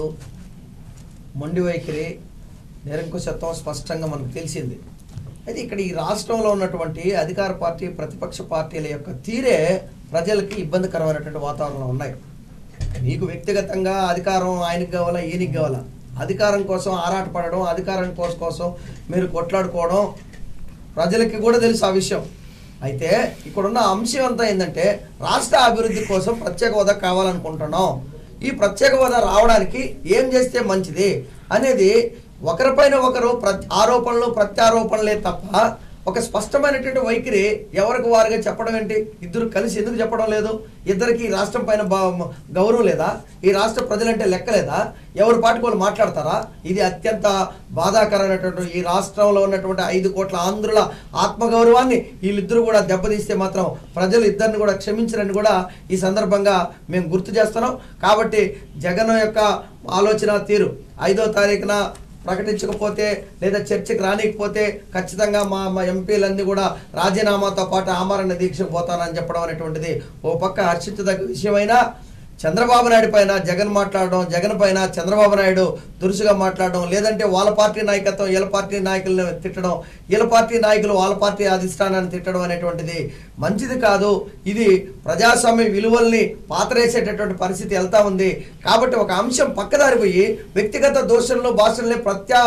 మొండి వైఖరి, నిరంకుశత్వం స్పష్టంగా మనకు తెలిసింది. అయితే ఇక్కడ ఈ రాష్ట్రంలో ఉన్నటువంటి అధికార పార్టీ, ప్రతిపక్ష పార్టీల యొక్క తీరే ప్రజలకి ఇబ్బందికరమైనటువంటి వాతావరణంలో ఉన్నాయి. మీకు వ్యక్తిగతంగా అధికారం ఆయనకి కావాలా, ఈయనకి కావాలా, అధికారం కోసం ఆరాటపడడం, అధికారం కోసం మీరు కొట్లాడుకోవడం ప్రజలకి కూడా తెలుసు ఆ విషయం. అయితే ఇక్కడున్న అంశం అంతా ఏంటంటే రాష్ట్ర అభివృద్ధి కోసం ప్రత్యేక హోదా కావాలనుకుంటున్నాం. ఈ ప్రత్యేక హోదా రావడానికి ఏం చేస్తే మంచిది అనేది ఒకరిపైన ఒకరు ఆరోపణలు ప్రత్యారోపణలే తప్ప ఒక స్పష్టమైనటువంటి వైఖరి ఎవరికి వారుగా చెప్పడం ఏంటి? ఇద్దరు కలిసి ఎందుకు చెప్పడం లేదు? ఇద్దరికి ఈ రాష్ట్రం పైన గౌరవం లేదా? ఈ రాష్ట్ర ప్రజలంటే లెక్కలేదా? ఎవరి పాటికి వాళ్ళు మాట్లాడతారా? ఇది అత్యంత బాధాకరమైనటువంటి ఈ రాష్ట్రంలో ఉన్నటువంటి 5 కోట్ల ఆంధ్రుల ఆత్మగౌరవాన్ని వీళ్ళిద్దరూ కూడా దెబ్బతీస్తే మాత్రం ప్రజలు ఇద్దరిని కూడా క్షమించరని కూడా ఈ సందర్భంగా మేము గుర్తు చేస్తున్నాం. కాబట్టి జగన్ యొక్క ఆలోచన తీరు 5వ తారీఖున ప్రకటించకపోతే లేదా చర్చకు రానికపోతే ఖచ్చితంగా మా ఎంపీలన్నీ కూడా రాజీనామాతో పాటు ఆమరణ దీక్షకు పోతానని చెప్పడం అనేటువంటిది ఓ పక్క హర్షించదగ్గ విషయమైనా, చంద్రబాబు నాయుడు పైన జగన్ మాట్లాడడం, జగన్ పైన చంద్రబాబు నాయుడు దురుసుగా మాట్లాడడం, లేదంటే వాళ్ళ పార్టీ నాయకత్వం వీళ్ళ పార్టీ నాయకులను తిట్టడం, వీళ్ళ పార్టీ నాయకులు వాళ్ళ పార్టీ అధిష్టానాన్ని తిట్టడం అనేటువంటిది మంచిది కాదు. ఇది ప్రజాస్వామ్య విలువల్ని పాతరేసేటటువంటి పరిస్థితి వెళ్తా ఉంది. కాబట్టి ఒక అంశం పక్కదారి పోయి వ్యక్తిగత దోషంలో భాషల్ని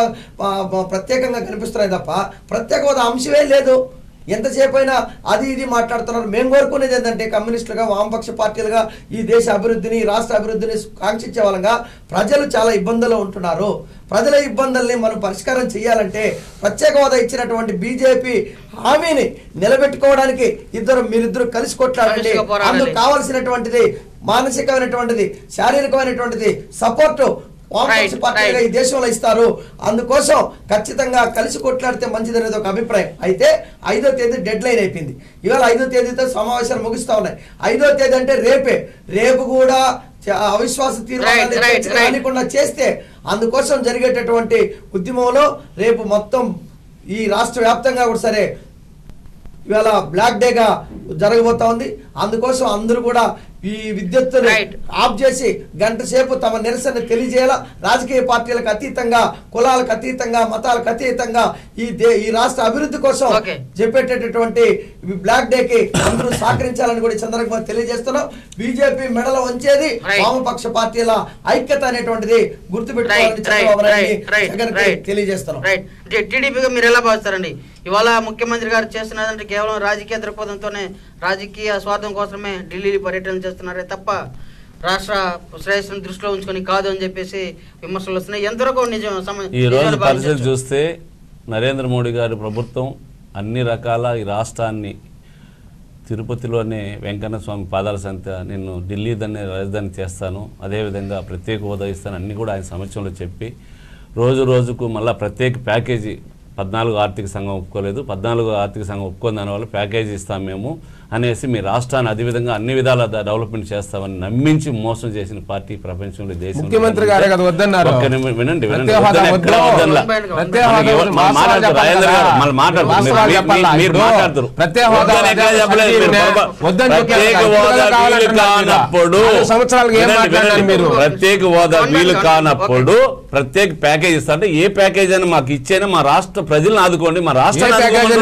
ప్రత్యేకంగా కనిపిస్తున్నాయి తప్ప ప్రత్యేక హోదా అంశమే లేదు. ఎంతసేపు అయినా అది ఇది మాట్లాడుతున్నారు. మేము కోరుకునేది ఏంటంటే కమ్యూనిస్టులుగా, వామపక్ష పార్టీలుగా ఈ దేశ అభివృద్ధిని, రాష్ట్ర అభివృద్ధిని కాంక్షించే వాళ్ళంగా ప్రజలు చాలా ఇబ్బందుల్లో ఉంటున్నారు. ప్రజల ఇబ్బందుల్ని మనం పరిష్కారం చేయాలంటే ప్రత్యేక హోదా ఇచ్చినటువంటి బీజేపీ హామీని నిలబెట్టుకోవడానికి మీరిద్దరు కలిసి కొట్లాడండి. అందుకు కావాల్సినటువంటిది మానసికమైనటువంటిది, శారీరకమైనటువంటిది సపోర్టు వామపక్ష పార్టీగా ఈ దేశంలో ఇస్తారు. అందుకోసం ఖచ్చితంగా కలిసి కొట్లాడితే మంచిదనేది ఒక అభిప్రాయం. అయితే 5వ తేదీ డెడ్ లైన్ అయిపోయింది. ఇవాళ 5వ తేదీతో సమావేశాలు ముగుస్తా ఉన్నాయి. 5వ తేదీ అంటే రేపు కూడా అవిశ్వాస తీర్మానాన్ని చేస్తే అందుకోసం జరిగేటటువంటి ఉద్యమంలో రేపు మొత్తం ఈ రాష్ట్ర వ్యాప్తంగా కూడా సరే ఇవాళ బ్లాక్ డేగా జరగబోతా ఉంది. అందుకోసం అందరూ కూడా ఈ విద్యుత్తును ఆఫ్ చేసి గంట సేపు తమ నిరసన తెలియజేయాల. రాజకీయ పార్టీలకు అతీతంగా, కులాలకు అతీతంగా, మతాలకు అతీతంగా ఈ రాష్ట్ర అభివృద్ధి కోసం చెప్పేటటువంటి బ్లాక్ డే కి అందరూ సహకరించాలని కూడా ఈ సందర్భంగా తెలియజేస్తున్నాం. బీజేపీ మెడలో వంచేది వామపక్ష పార్టీల ఐక్యత అనేటువంటిది గుర్తుపెట్టుకోవాలని తెలియజేస్తున్నాం. టీడీపీగా మీరు ఎలా భావిస్తారండి? ఇవాళ ముఖ్యమంత్రి గారు చేస్తున్నదంటే కేవలం రాజకీయ దృక్పథంతోనే, రాజకీయ స్వార్థం కోసమే ఢిల్లీ పర్యటన చేస్తున్నారే తప్ప రాష్ట్ర శ్రేయస్సును దృష్టిలో ఉంచుకొని కాదు అని చెప్పేసి విమర్శలు వస్తున్నాయి. ఎంతవరకు నిజం? ఈ రోజు పరిస్థితి చూస్తే నరేంద్ర మోడీ గారి ప్రభుత్వం అన్ని రకాల ఈ రాష్ట్రాన్ని తిరుపతిలోనే వెంకన్న స్వామి పాదాల సంత నేను ఢిల్లీ దాన్ని రాజధాని చేస్తాను, అదేవిధంగా ప్రత్యేక హోదా ఇస్తాను అన్నీ కూడా ఆయన సమక్షంలో చెప్పి రోజు రోజుకు మళ్ళీ ప్రత్యేక ప్యాకేజీ 14 ఆర్థిక సంఘం ఒప్పుకోలేదు, 14 ఆర్థిక సంఘం ఒప్పుకున్న దానివల్ల ప్యాకేజీ ఇస్తాం మేము అనేసి మీ రాష్ట్రాన్ని అదేవిధంగా అన్ని విధాల డెవలప్మెంట్ చేస్తామని నమ్మించి మోసం చేసిన పార్టీ ప్రపంచంలో దేశం. ముఖ్యమంత్రి గారే కదా వద్దన్నారు. వినండి ప్రత్యేక హోదా వీలు కానప్పుడు ప్రత్యేక ప్యాకేజ్ ఇస్తా అంటే ఏ ప్యాకేజ్ అని మాకు ఇచ్చేనా మా రాష్ట్ర ప్రజలను ఆదుకోండి, మా రాష్ట్రాన్ని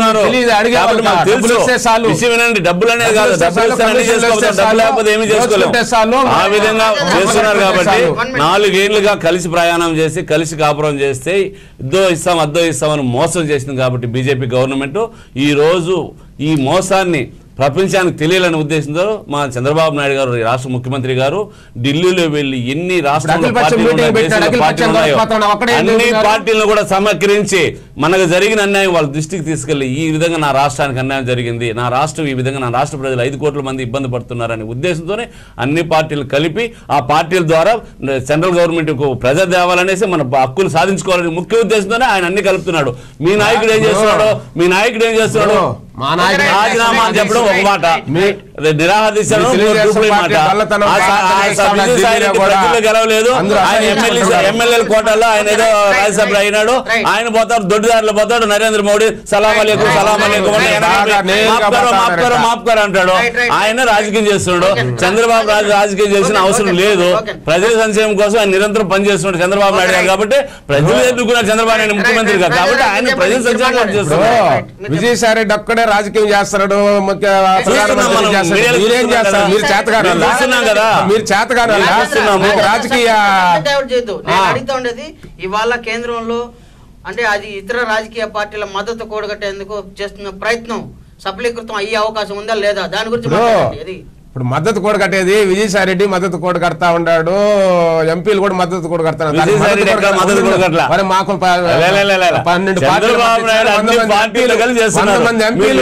వినండి. డబ్బులు అనేది కాదు, డబ్బులు లేకపోతే ఏమి చేసుకోలేము. ఆ విధంగా చేస్తున్నారు కాబట్టి 4 ఏళ్లుగా కలిసి ప్రయాణం చేసి కలిసి కాపురం చేస్తే అద్దో ఇస్తామని మోసం చేసింది కాబట్టి బీజేపీ గవర్నమెంట్ ఈ రోజు ఈ మోసాన్ని ప్రపంచానికి తెలియాలనే ఉద్దేశంతో మా చంద్రబాబు నాయుడు గారు రాష్ట్ర ముఖ్యమంత్రి గారు ఢిల్లీలో వెళ్లి ఎన్ని రాష్ట్రాల్లో అన్ని పార్టీలను కూడా సమకరించి మనకు జరిగిన అన్యాయం వాళ్ళ దృష్టికి తీసుకెళ్లి ఈ విధంగా నా రాష్ట్రానికి అన్యాయం జరిగింది, నా రాష్ట్రం ఈ విధంగా నా రాష్ట్ర ప్రజలు 5 కోట్ల మంది ఇబ్బంది పడుతున్నారనే ఉద్దేశంతోనే అన్ని పార్టీలు కలిపి ఆ పార్టీల ద్వారా సెంట్రల్ గవర్నమెంట్ ప్రజా తేవాలనేసి మన హక్కులు సాధించుకోవాలని ముఖ్య ఉద్దేశంతోనే ఆయన అన్ని కలుపుతున్నాడు. మీ నాయకుడు ఏం చేస్తున్నాడు? రాజీనామా అని చెప్పడం ఒక మాట, నిరాహార గెలవలేదు, ఆయన ఎమ్మెల్యేల కోటాలో ఆయన ఏదో రాజ్యసభలో అయినాడు, ఆయన పోతాడు దొడ్డిదారులు పోతాడు, నరేంద్ర మోడీ సలాం అలైకుం మాప్కర్ అంటాడు, ఆయన రాజకీయం చేస్తున్నాడు. చంద్రబాబు రాజకీయం చేసిన అవసరం లేదు, ప్రజల సంక్షేమం కోసం ఆయన నిరంతరం పనిచేస్తున్నాడు చంద్రబాబు నాయుడు గారు కాబట్టి ప్రజలు ఎన్నుకున్నారు చంద్రబాబు నాయుడు ముఖ్యమంత్రిగా కాబట్టి ఆయన ప్రజల సంక్షేమం చేస్తున్నారు. విజయసాయి రెడ్డి ఒక్కడే రాజకీయం చేస్తున్నాడు, మీరేం చేస్తారు? మీరు చేతగారు రాజకీయ అడుగుతా ఉండేది ఇవాళ కేంద్రంలో అంటే అది ఇతర రాజకీయ పార్టీల మద్దతు కూడగట్టేందుకు చేస్తున్న ప్రయత్నం సఫలీకృతం అయ్యే అవకాశం ఉందా లేదా దాని గురించి. ఇప్పుడు మద్దతు కూడా కట్టేది విజయసాయి రెడ్డి మద్దతు కూడా కడతా ఉన్నాడు, ఎంపీలు కూడా మద్దతు కూడా కడతారు. మాకు 12 ఎంపీలు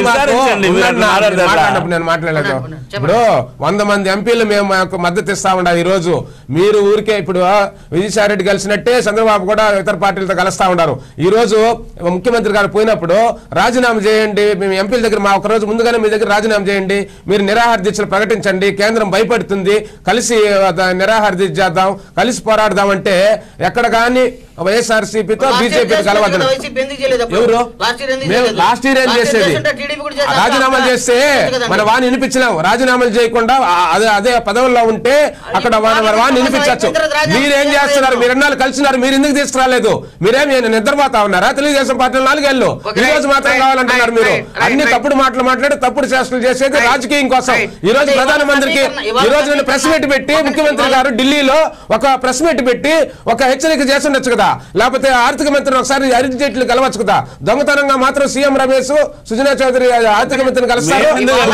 నేను మాట్లాడలేదు. ఇప్పుడు 100 మంది ఎంపీలు మేము మాకు మద్దతు ఇస్తా ఉండాలి. ఈ రోజు మీరు ఊరికే ఇప్పుడు విజయసాయి రెడ్డి కలిసినట్టే చంద్రబాబు కూడా ఇతర పార్టీలతో కలుస్తా ఉన్నారు. ఈ రోజు ముఖ్యమంత్రి గారు పోయినప్పుడు రాజీనామా చేయండి, మేము ఎంపీల దగ్గర మా ఒక రోజు ముందుగానే మీ దగ్గర రాజీనామా చేయండి, మీరు నిరాహార దీక్షలు ప్రకటించండి, కేంద్రం భయపడుతుంది, కలిసి నిరాహార దీక్ష చేద్దాం, కలిసి పోరాడదాం అంటే ఎక్కడ కానీ వైఎస్ఆర్సీపీతో బీజేపీ కలవద్దు. ఎవరు లాస్ట్ ఇయర్ ఏం చేసేది? రాజీనామాలు చేస్తే మన వాణి వినిపించలేం, రాజీనామాలు చేయకుండా అదే పదవుల్లో ఉంటే అక్కడ వాణి వినిపించచ్చు. మీరేం చేస్తున్నారు? మీరు ఎన్నాళ్ళు కలిసినారు, మీరు ఎందుకు తీసుకురాలేదు? మీరేం నిద్రపోతా ఉన్నారా? తెలుగుదేశం పార్టీలో 4 ఏళ్ళు ఈ రోజు మాత్రం కావాలంటున్నారు. మీరు అన్ని తప్పుడు మాటలు మాట్లాడి తప్పుడు చేష్టలు చేసేది రాజకీయం కోసం. ఈ రోజు ప్రధానమంత్రికి ఈ రోజు నేను ప్రెస్ మీట్ పెట్టి ముఖ్యమంత్రి గారు ఢిల్లీలో ఒక ప్రెస్ మీట్ పెట్టి ఒక హెచ్చరిక చేస్తుండొచ్చు కదా, లేకపోతే ఆర్థిక మంత్రిని ఒకసారి అరుణ్ జైట్లీ కలవచ్చు కదా. దొంగతనంగా మాత్రం సీఎం రమేష్ సుజనా చౌదరి ఆర్థిక మంత్రిని కలుస్తారు,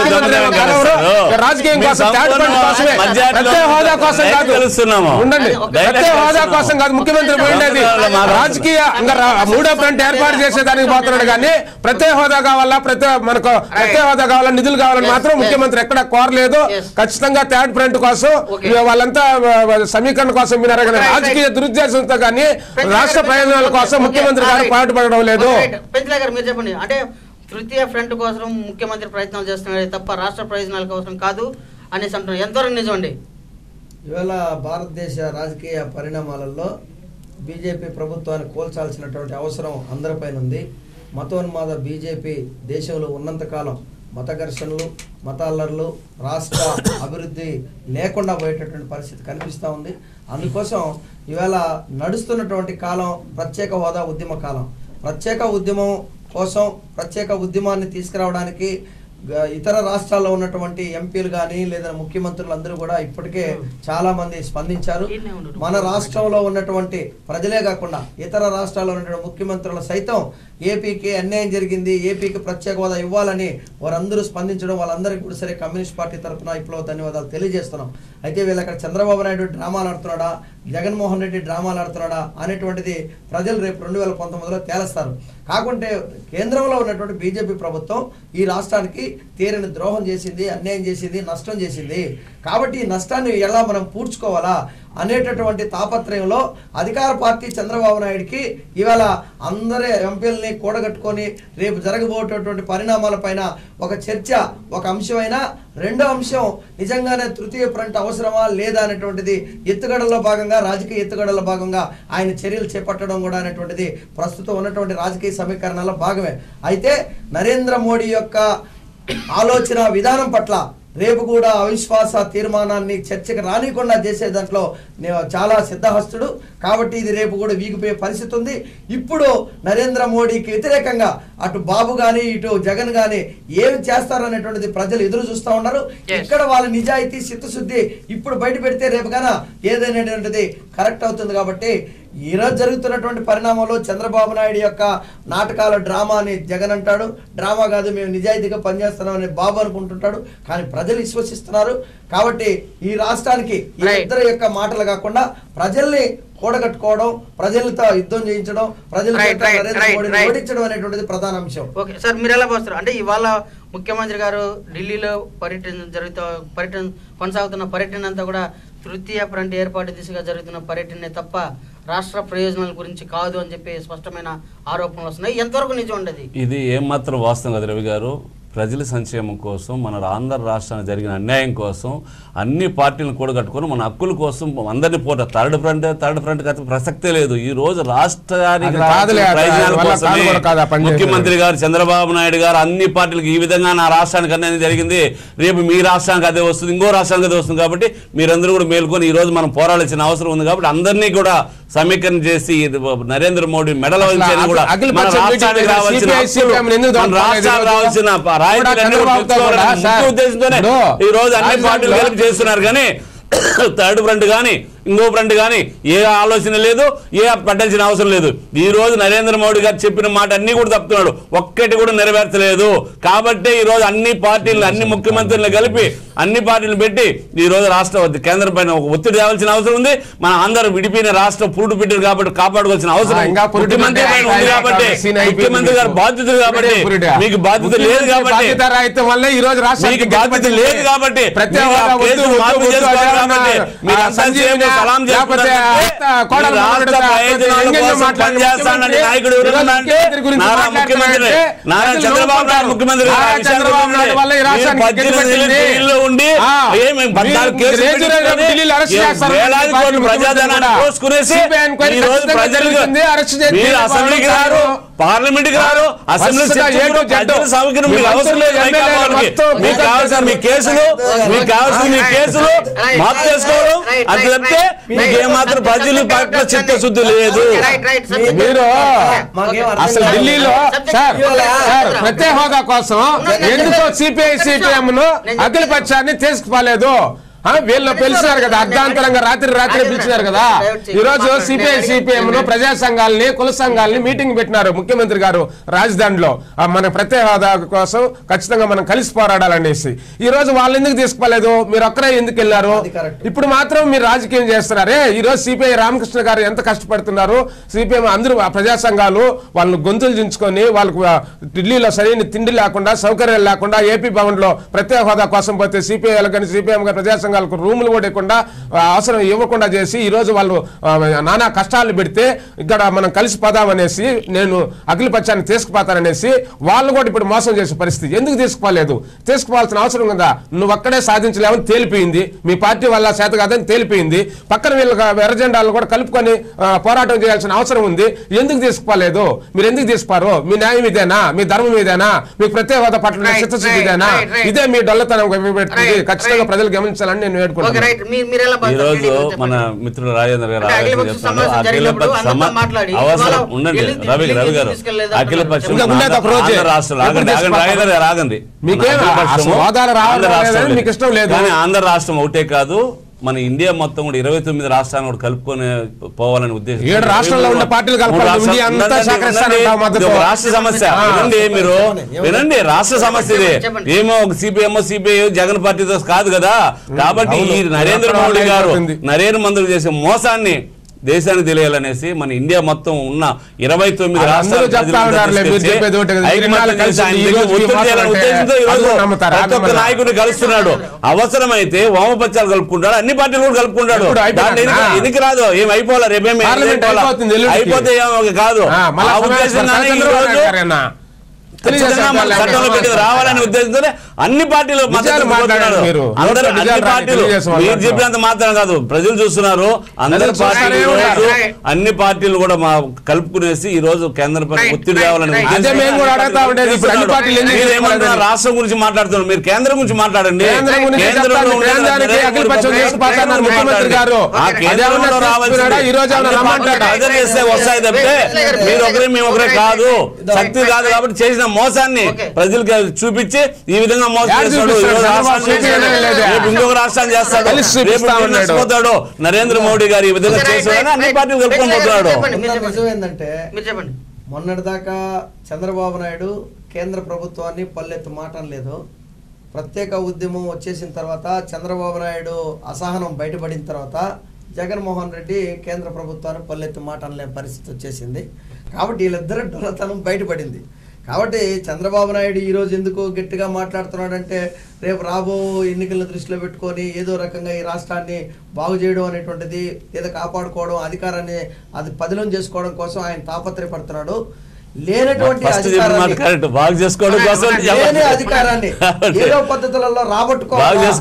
రాజకీయం కోసం ప్రత్యేక హోదా కోసం కాదు, ఉండండి ప్రత్యేక హోదా కోసం కాదు ముఖ్యమంత్రి పోయిండేది రాజకీయ మూడో ఫ్రంట్ ఏర్పాటు చేసేదానికి పోతున్నాడు. కానీ ప్రత్యేక హోదా కావాలా, మనకు ప్రత్యేక హోదా కావాలా, నిధులు కావాలని మాత్రం ముఖ్యమంత్రి ఎక్కడ కోరలేదు. ఖచ్చితంగా థర్డ్ ఫ్రంట్ కోసం వాళ్ళంతా సమీకరణ కోసం వినారు కానీ రాజకీయ దురుద్దేశంతో కానీ రాష్ట్ర ప్రయోజనాల కోసం ముఖ్యమంత్రి గారు పాటుపడడం లేదు. మీరు చెప్పండి, అంటే తృతీయ ఫ్రంట్ కోసం ముఖ్యమంత్రి ప్రయత్నాలు చేస్తున్నాడు తప్ప రాష్ట్ర ప్రయోజనాల కోసం కాదు అనేసి అంటున్నారు. ఎంతవరకు నిజం అండి? ఇవాళ భారతదేశ రాజకీయ పరిణామాలలో బీజేపీ ప్రభుత్వాన్ని కోల్చాల్సినటువంటి అవసరం అందరిపైన ఉంది. మతోన్మాద బీజేపీ దేశంలో ఉన్నంతకాలం మత ఘర్షణలు, మతాలర్లు, రాష్ట్ర అభివృద్ధి లేకుండా పోయేటటువంటి పరిస్థితి కనిపిస్తూ ఉంది. అందుకోసం ఇవాళ నడుస్తున్నటువంటి కాలం ప్రత్యేక హోదా ఉద్యమ కాలం. ప్రత్యేక ఉద్యమం కోసం ప్రత్యేక ఉద్యమాన్ని తీసుకురావడానికి ఇతర రాష్ట్రాల్లో ఉన్నటువంటి ఎంపీలు కానీ లేదా ముఖ్యమంత్రులు అందరూ కూడా ఇప్పటికే చాలా మంది స్పందించారు. మన రాష్ట్రంలో ఉన్నటువంటి ప్రజలే కాకుండా ఇతర రాష్ట్రాల్లో ఉన్నటువంటి ముఖ్యమంత్రులు సైతం ఏపీకి అన్యాయం జరిగింది, ఏపీకి ప్రత్యేక హోదా ఇవ్వాలని వారందరూ స్పందించడం, వాళ్ళందరికీ కూడా సరే కమ్యూనిస్ట్ పార్టీ తరఫున ఇప్పుడు ధన్యవాదాలు తెలియజేస్తున్నాం. అయితే వీళ్ళు అక్కడ చంద్రబాబు నాయుడు డ్రామాలు ఆడుతున్నాడా, జగన్మోహన్ రెడ్డి డ్రామాలు ఆడుతున్నాడా అనేటువంటిది ప్రజలు రేపు 2019లో తేలుస్తారు. కాకుంటే కేంద్రంలో ఉన్నటువంటి బీజేపీ ప్రభుత్వం ఈ రాష్ట్రానికి తీరని ద్రోహం చేసింది, అన్యాయం చేసింది, నష్టం చేసింది. కాబట్టి ఈ నష్టాన్ని ఎలా మనం పూడ్చుకోవాలా అనేటటువంటి తాపత్రయంలో అధికార పార్టీ చంద్రబాబు నాయుడికి ఇవాళ అందరి ఎంపీలని కూడగట్టుకొని రేపు జరగబోయేటటువంటి పరిణామాలపైన ఒక చర్చ, ఒక అంశమైన రెండో అంశం నిజంగానే తృతీయ ఫ్రంట్ అవసరమా లేదా అనేటువంటిది ఎత్తుగడలో భాగంగా, రాజకీయ ఎత్తుగడలో భాగంగా ఆయన చర్యలు చేపట్టడం కూడా అనేటువంటిది ప్రస్తుతం ఉన్నటువంటి రాజకీయ సమీకరణలో భాగమే. అయితే నరేంద్ర మోడీ యొక్క ఆలోచన విధానం పట్ల రేపు కూడా అవిశ్వాస తీర్మానాన్ని చర్చకు రానికుండా చేసే దాంట్లో చాలా సిద్ధహస్తుడు. కాబట్టి ఇది రేపు కూడా వీగిపోయే పరిస్థితి ఉంది. ఇప్పుడు నరేంద్ర మోడీకి వ్యతిరేకంగా అటు బాబు కానీ ఇటు జగన్ కానీ ఏమి చేస్తారనేటువంటిది ప్రజలు ఎదురు చూస్తూ ఉన్నారు. ఇక్కడ వాళ్ళ నిజాయితీ చిత్తశుద్ధి ఇప్పుడు బయట పెడితే రేపు గాన ఏదైనటువంటిది కరెక్ట్ అవుతుంది. కాబట్టి ఈరోజు జరుగుతున్నటువంటి పరిణామంలో చంద్రబాబు నాయుడు యొక్క నాటకాల డ్రామా అని జగన్ అంటాడు, డ్రామా కాదు మేము నిజాయితీగా పనిచేస్తున్నామని బాబు అనుకుంటుంటాడు. కానీ ప్రజలు విశ్వసిస్తున్నారు. కాబట్టి ఈ రాష్ట్రానికి ఈ ఇద్దరు యొక్క మాటలు కాకుండా ప్రజల్ని కూడగట్టుకోవడం, ప్రజలతో యుద్ధం చేయించడం, ప్రజలు ఓడించడం అనేటువంటిది ప్రధాన అంశం. ఓకే సార్, మీరు ఎలా పోస్తారు అంటే ఇవాళ ముఖ్యమంత్రి గారు ఢిల్లీలో పర్యటన కొనసాగుతున్న పర్యటన అంతా కూడా తృతీయ ఫ్రంట్ ఏర్పాటు దిశగా జరుగుతున్న పర్యటనే తప్ప రాష్ట్ర ప్రయోజనాల గురించి కాదు అని చెప్పి స్పష్టమైన ఆరోపణలు వస్తున్నాయి. ఎంతవరకు నిజం ఉండదు? ఇది ఏమాత్రం వాస్తవం కదా రవి గారు. ప్రజల సంక్షేమం కోసం, మన ఆంధ్ర రాష్ట్రానికి జరిగిన అన్యాయం కోసం అన్ని పార్టీలను కూడగట్టుకొని మన హక్కుల కోసం అందరినీ థర్డ్ ఫ్రంట్ ప్రసక్తే లేదు. ఈ రోజు రాష్ట్రానికి ప్రయోజనాల కోసమే ముఖ్యమంత్రి గారు చంద్రబాబు నాయుడు గారు అన్ని పార్టీలకు ఈ విధంగా నా రాష్ట్రానికి అన్యాయం జరిగింది, రేపు మీ రాష్ట్రానికి అదే వస్తుంది, ఇంకో రాష్ట్రానికి అదే వస్తుంది. కాబట్టి మీరందరూ కూడా మేల్కొని ఈ రోజు మనం పోరాడాల్సిన అవసరం ఉంది. కాబట్టి అందరినీ కూడా సమీకరణ చేసి నరేంద్ర మోడీ మెడల్ వంచని కూడా మన రాష్ట్రానికి రావాల్సిన ఉద్దేశంతోనే ఈ రోజు అన్ని పార్టీలు కలిపి చేస్తున్నారు. కానీ థర్డ్ ఫ్రంట్ కానీ ఇంకో ఫ్రంట్ కానీ ఏ ఆలోచన లేదు, ఏ పట్టాల్సిన అవసరం లేదు. ఈ రోజు నరేంద్ర మోడీ గారు చెప్పిన మాట అన్ని కూడా తప్పుతున్నాడు, ఒక్కటి కూడా నెరవేర్చలేదు. కాబట్టి ఈ రోజు అన్ని పార్టీలను, అన్ని ముఖ్యమంత్రులను కలిపి అన్ని పార్టీలు పెట్టి ఈ రోజు రాష్ట్ర కేంద్రం పైన ఒక ఒత్తిడి తేవాల్సిన అవసరం ఉంది. మన అందరూ విడిపోయిన రాష్ట్రం పురుడు పెట్టారు కాబట్టి కాపాడుకోవాల్సిన అవసరం ముఖ్యమంత్రి పైన ఉంది. కాబట్టి ముఖ్యమంత్రి గారు బాధ్యతలు కాబట్టి మీకు బాధ్యత లేదు, కాబట్టి ఈ రోజు రాష్ట్రానికి బాధ్యత లేదు, కాబట్టి సలాం నాయకుడు నారా చంద్రబాబు నాయుడు ముఖ్యమంత్రి ఉండి వేలాది కోట్ల ప్రజాధనాన్ని కోసుకునేసి ఈ రోజు ప్రజలకు మీరు అసెంబ్లీకి రారు, పార్లమెంట్కి రారు, అసెంబ్లీ సభకి మీకు అవసరం లేదు. మీకు కావాల్సిన మీ కేసులు మాఫ్ చేసుకోవడం అది చెప్తే మీకు ఏమాత్రం ప్రజల పట్ల చిత్తశుద్ధి లేదు. మీరు అసలు ఢిల్లీలో ప్రత్యేక హోదా కోసం ఎందుకో సిపిఎం ను అఖిల పక్షాన్ని తీసుకుపోలేదు. వీళ్ళు పిలిచినారు కదా, అర్ధాంతరంగా రాత్రి పిలిచినారు కదా. ఈ రోజు సిపిఎం ను ప్రజా సంఘాలని, కుల సంఘాలని మీటింగ్ పెట్టినారు ముఖ్యమంత్రి గారు రాజధానిలో. మన ప్రత్యేక హోదా కోసం ఖచ్చితంగా మనం కలిసి పోరాడాలనేసి. ఈ రోజు వాళ్ళు ఎందుకు తీసుకోలేదు, మీరు ఒక్కరే ఎందుకు వెళ్ళారు? ఇప్పుడు మాత్రం మీరు రాజకీయం చేస్తున్నారే. ఈ రోజు సిపిఐ రామకృష్ణ గారు ఎంత కష్టపడుతున్నారు, సిపిఎం అందరూ ప్రజా సంఘాలు వాళ్ళని గొంతులు దించుకొని వాళ్ళకు ఢిల్లీలో సరైన తిండి లేకుండా, సౌకర్యాలు లేకుండా, ఏపీ భవన్ లో ప్రత్యేక హోదా కోసం పోతే సిపిఐ కానీ సిపిఎం గారు ప్రజా రూములు కూడా అవసరం ఇవ్వకుండా చేసి ఈ రోజు వాళ్ళు నానా కష్టాలు పెడితే ఇక్కడ మనం కలిసి పోదామనేసి, నేను అఖిల పక్షాన్ని తీసుకుపోతాననేసి వాళ్ళు కూడా ఇప్పుడు మోసం చేసే పరిస్థితి. ఎందుకు తీసుకుపోలేదు? తీసుకుపోవాల్సిన అవసరం కదా. నువ్వు అక్కడే సాధించలేవని తేలిపోయింది, మీ పార్టీ వల్ల చేత కాదని తేలిపోయింది. పక్కన వీళ్ళ ఎర్రజెండాలను కూడా కలుపుకొని పోరాటం చేయాల్సిన అవసరం ఉంది. ఎందుకు తీసుకుపోలేదు? మీరు ఎందుకు తీసుకోరు? మీ న్యాయం ఇదేనా? మీ ధర్మం ఇదేనా? మీకు ప్రత్యేక హోదా పట్ల చిత్తశుద్ధి ఇదేనా? ఇదే మీ డొల్లతనం పెడుతుంది. ఖచ్చితంగా ప్రజలు గమనించాలని నేను వేడుకుంటున్నాను. ఈ రోజు మన మిత్రుడు రాజేంద్ర గారు అవసరం ఉండండి. రవి గారు అఖిల పక్షం ఆగండి, మీకు ఇష్టం లేదు. కానీ ఆంధ్ర రాష్ట్రం ఒకటే కాదు, మన ఇండియా మొత్తం కూడా 29 రాష్ట్రాలను కూడా కలుపుకొని పోవాలని ఉద్దేశం. 7 రాష్ట్రాల్లో ఉన్న పార్టీలు రాష్ట్ర సమస్య వినండి, రాష్ట్ర సమస్య ఇది. ఏమో సిపిఐ జగన్ పార్టీతో కాదు కదా. కాబట్టి ఈ నరేంద్ర మోడీ గారు చేసే మోసాన్ని దేశానికి తెలియాలనేసి మన ఇండియా మొత్తం ఉన్న 29 రాష్ట్రాలు నాయకుడిని కలుస్తున్నాడు. అవసరమైతే వామపక్షాలు కలుపుకుంటాడు, అన్ని పార్టీలు కూడా కలుపుకుంటాడు. ఎన్నిక రాదు, ఏం అయిపోవాలి, రేపేమి అయిపోతే కాదు. ఆ ఉద్దేశంగానే ఈ రోజు చట్టంలో పెట్టింది రావాలనే ఉద్దేశంతోనే అన్ని పార్టీలు మీరు చెప్పినంత మాత్రం కాదు, ప్రజలు చూస్తున్నారు. అన్ని పార్టీలు కూడా కలుపుకునేసి ఈ రోజు కేంద్ర ఒత్తిడి తేవాలని రాష్ట్రం గురించి మాట్లాడుతున్నారు, మీరు కేంద్రం గురించి మాట్లాడండి. వస్తాయి తప్పితే మీరు ఒకరే మేము ఒకరే కాదు, శక్తి కాదు. కాబట్టి చేసిన మోసాన్ని ప్రజలకు చూపించి ఈ విధంగా మోసం చేస్తాడు. ఇంకొక రాష్ట్రాన్ని చేస్తాడు నరేంద్ర మోడీ గారు. ఈ విధంగా చేస్తాడని అన్ని పార్టీలు కలుపుకొని పోతున్నాడు. నిజమేందంటే మొన్నటిదాకా చంద్రబాబు నాయుడు కేంద్ర ప్రభుత్వాన్ని పల్లెత్తు మాట లేదు. ప్రత్యేక ఉద్యమం వచ్చేసిన తర్వాత చంద్రబాబు నాయుడు అసహనం బయటపడిన తర్వాత జగన్మోహన్ రెడ్డి కేంద్ర ప్రభుత్వాన్ని పల్లెత్తు మాట అనలేని పరిస్థితి వచ్చేసింది. కాబట్టి వీళ్ళిద్దరు డొల్లతనం బయటపడింది. కాబట్టి చంద్రబాబు నాయుడు ఈరోజు ఎందుకు గట్టిగా మాట్లాడుతున్నాడంటే రేపు రాబో ఎన్నికలను దృష్టిలో పెట్టుకొని ఏదో రకంగా ఈ రాష్ట్రాన్ని బాగు చేయడం అనేటువంటిది, ఏదో కాపాడుకోవడం, అధికారాన్ని అది పదిలం చేసుకోవడం కోసం ఆయన తాపత్రయపడుతున్నాడు. లేనటువంటి అధికారాన్ని ఏదో పద్ధతులలో రాబట్టుకోవాలి.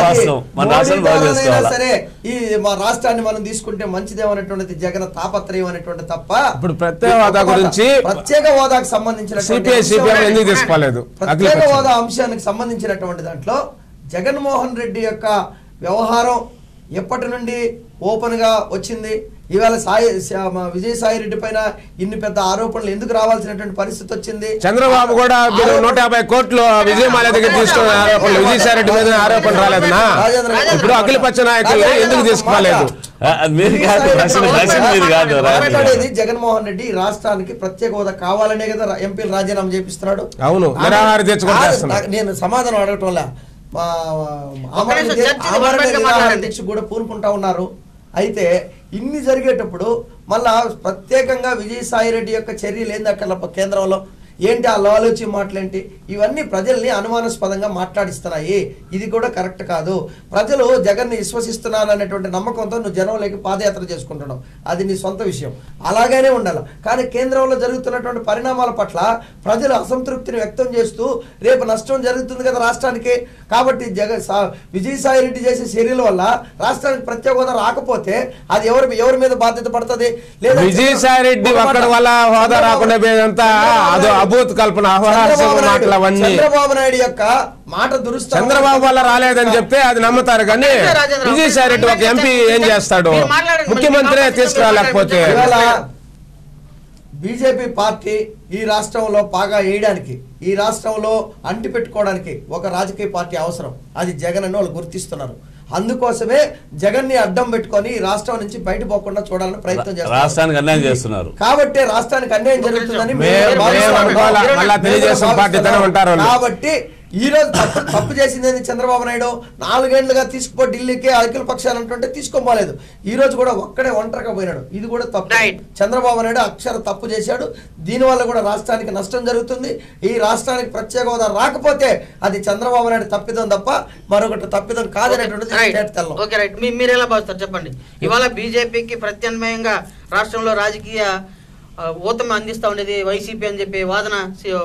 సరే ఈ మా రాష్ట్రాన్ని మనం తీసుకుంటే మంచిదేమనేటువంటిది జగన్ తాపత్రయం అనేటువంటి తప్ప ఇప్పుడు ప్రత్యేక హోదా గురించి ప్రత్యేక హోదాకు సంబంధించిన ప్రత్యేక హోదా అంశానికి సంబంధించినటువంటి దాంట్లో జగన్మోహన్ రెడ్డి యొక్క వ్యవహారం ఎప్పటి నుండి ఓపెన్ గా వచ్చింది. ఇవాళ విజయసాయి రెడ్డి పైన ఇన్ని పెద్ద ఆరోపణలు ఎందుకు రావాల్సినటువంటి పరిస్థితి వచ్చింది? చంద్రబాబు కూడా 150 కోట్లు విజయమాల దగ్గర తీసుకున్న ఆరోపణలు, విజయసాయి రెడ్డి మీద ఆరోపణ రాలేదన్నా. ఇప్పుడు అఖిలపక్ష నాయకులు ఎందుకు తీసుకోలేదు? మాట్లాడేది జగన్మోహన్ రెడ్డి రాష్ట్రానికి ప్రత్యేక హోదా కావాలనే కదా ఎంపీలు రాజీనామా చేపిస్తున్నాడు. అవును, నేను సమాధానం అడగటం వల్ల దీక్ష కూడా పూనుకుంటా ఉన్నారు. అయితే ఇన్ని జరిగేటప్పుడు మళ్ళా ప్రత్యేకంగా విజయసాయి రెడ్డి యొక్క చర్యలు ఏంది అక్కడ కేంద్రంలో ఏంటి, ఆ లాలోచి మాటలేంటి, ఇవన్నీ ప్రజల్ని అనుమానాస్పదంగా మాట్లాడిస్తున్నాయి. ఇది కూడా కరెక్ట్ కాదు. ప్రజలు జగన్ని విశ్వసిస్తున్నారు అనేటువంటి నమ్మకంతో నువ్వు జనంలోకి పాదయాత్ర చేసుకుంటున్నావు, అది నీ సొంత విషయం, అలాగనే ఉండాలి. కానీ కేంద్రంలో జరుగుతున్నటువంటి పరిణామాల పట్ల ప్రజలు అసంతృప్తిని వ్యక్తం చేస్తూ రేపు నష్టం జరుగుతుంది కదా రాష్ట్రానికి. కాబట్టి విజయసాయి రెడ్డి చేసే చర్యల వల్ల రాష్ట్రానికి ప్రత్యేక హోదా రాకపోతే అది ఎవరి మీద బాధ్యత పడుతుంది? లేదా విజయసాయి రెడ్డి వల్ల హోదా రాకుండా అభూత్ కల్పన చంద్రబాబు నాయుడు యొక్క మాట దురుస్తం. చంద్రబాబు వల్ల రాలేదని చెప్తే అది నమ్ముతారు, కానీ విజయసాయి రెడ్డి ఒక ఎంపీ ఏం చేస్తాడు? ముఖ్యమంత్రి తీసుకురాలేకపోతే బీజేపీ పార్టీ ఈ రాష్ట్రంలో పాగా వేయడానికి, ఈ రాష్ట్రంలో అంటి పెట్టుకోవడానికి ఒక రాజకీయ పార్టీ అవసరం. అది జగన్ అని వాళ్ళు గుర్తిస్తున్నారు. అందుకోసమే జగన్ ని అడ్డం పెట్టుకొని రాష్ట్రం నుంచి బయట పోకుండా చూడాలని ప్రయత్నం చేస్తున్నారు. కాబట్టి రాష్ట్రానికి అన్యాయం జరుగుతుందని కాబట్టి ఈ రోజు తప్పు చేసింది చంద్రబాబు నాయుడు 4 ఏళ్లుగా తీసుకుపో ఢిల్లీకి అఖిల పక్షాలు అంటుంటే తీసుకోలేదు. ఈ రోజు కూడా ఒక్కడే ఒంటరిగా పోయినాడు. ఇది కూడా తప్పు. చంద్రబాబు నాయుడు అక్షర తప్పు చేశాడు. దీనివల్ల కూడా రాష్ట్రానికి నష్టం జరుగుతుంది. ఈ రాష్ట్రానికి ప్రత్యేక హోదా రాకపోతే అది చంద్రబాబు నాయుడు తప్పిదం తప్ప మరొకటి తప్పిదం కాదనేటువంటిది. మీరు ఎలా భావిస్తారు చెప్పండి? ఇవాళ బీజేపీకి ప్రత్యామ్నాయంగా రాష్ట్రంలో రాజకీయ ఊతమ అందిస్తా ఉండేది వైసీపీ అని చెప్పి వాదన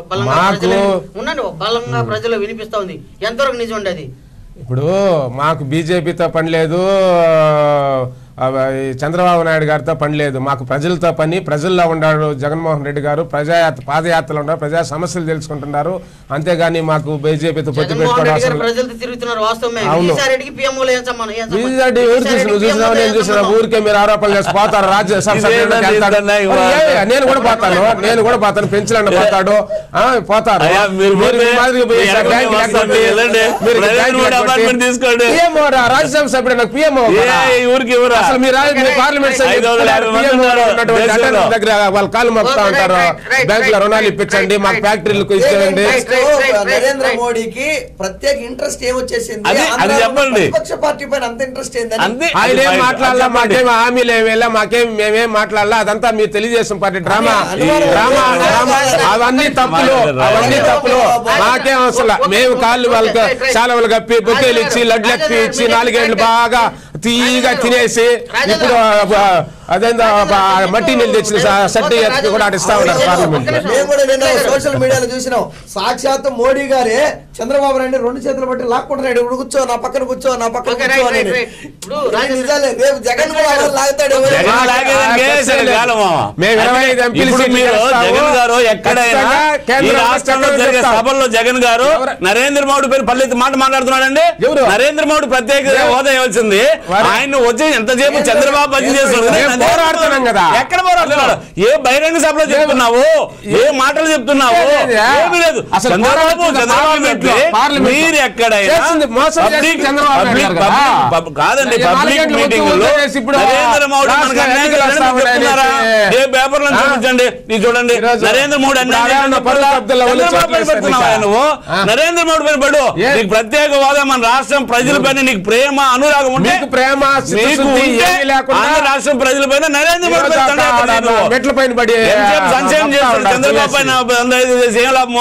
బలంగా ప్రజలు వినిపిస్తా ఉంది. ఎంతవరకు నిజం ఉండేది? ఇప్పుడు మాకు బీజేపీతో పని లేదు, చంద్రబాబు నాయుడు గారితో పని లేదు, మాకు ప్రజలతో పని. ప్రజల్లో ఉన్నాడు జగన్మోహన్ రెడ్డి గారు, పాదయాత్రలో ఉన్నారు, ప్రజా సమస్యలు తెలుసుకుంటున్నారు. అంతేగాని మాకు బీజేపీతో పొత్తు పెట్టుకోవడం చూసిన ఊరికే మీరు ఆరోపణలు చేసి పోతారు. రాజ్యసభ నేను కూడా పోతాను, పెంచులన్న పోతాడు, పోతారు. రాజ్యసభ సభ్యుడు నాకు పిఎంఓ దగ్గర వాళ్ళ కాలు మొక్కుతా ఉంటారు. బ్యాంక్ లో రుణాలు ఇప్పించండి, మాకు ఫ్యాక్టరీలకు ఇచ్చేయండి. నరేంద్ర మోడీకి ప్రత్యేక ఇంట్రెస్ట్ ఏమొచ్చేసింది, విపక్ష పార్టీ పైన అంత ఇంట్రెస్ట్ ఏందని ఆయన ఏం మాట్లాడాలా, మాకేం హామీలు ఏమేలా, మేమేం మాట్లాడాలా, అదంతా మీరు తెలుగుదేశం పార్టీ డ్రామా. అవన్నీ తప్పులు. మాకేం అవసరం. మేము కాళ్ళు వాళ్ళకి శాలవలు కప్పి బొకేలు ఇచ్చి లడ్లు ఇచ్చి 4 ఏళ్ళు బాగా తీగా తినేసి ఇప్పుడు అదేందో మట్టి నీళ్ళు తెచ్చిన సడ్డీ ఎత్తి కూడా ఇస్తా ఉన్నారు పార్లమెంట్. సోషల్ మీడియాలో చూసినాం, సాక్షాత్ మోడీ గారే చంద్రబాబు నాయుడు 2 చేతులు బట్టి లాక్కుంటున్నాడు. ఇప్పుడు కూర్చో, నా పక్కన కూర్చో, నా పక్కన కూర్చో. నిజాలే, రేపు జగన్ లాగుతాడు. సభల్లో జగన్ గారు నరేంద్ర మోడీ పేరు పల్లెత్తి మాట మాట్లాడుతున్నాడండి. నరేంద్ర మోడీ ప్రత్యేక హోదా ఇవ్వాల్సింది. ఆయన వచ్చి ఎంతసేపు చంద్రబాబు పనిచేస్తున్నాడు, పోరాడుతున్నాం కదా. ఎక్కడ పోరాడుతున్నాడు? ఏ బహిరంగ సభలో చెప్తున్నావు, ఏ మాటలు చెప్తున్నావు? ఏమీ లేదు. మీరు ఎక్కడైనా కాదండి పబ్లిక్ మీటింగ్ లో నరేంద్ర మోడీ ఏ పేపర్లను చూపించండి, నీకు చూడండి. నరేంద్ర మోడీ నువ్వు నరేంద్ర మోడీ పేరు పడు. నీకు ప్రత్యేక హోదా, మన రాష్ట్రం ప్రజల పైన నీకు ప్రేమ అనురాగం ఉంటే, రాష్ట్రం ప్రజల పైన నరేంద్ర మోడీ మెట్ల పైన పడి సంక్షేమం చేస్తాడు. చంద్రబాబు పైన ఏం లాభము?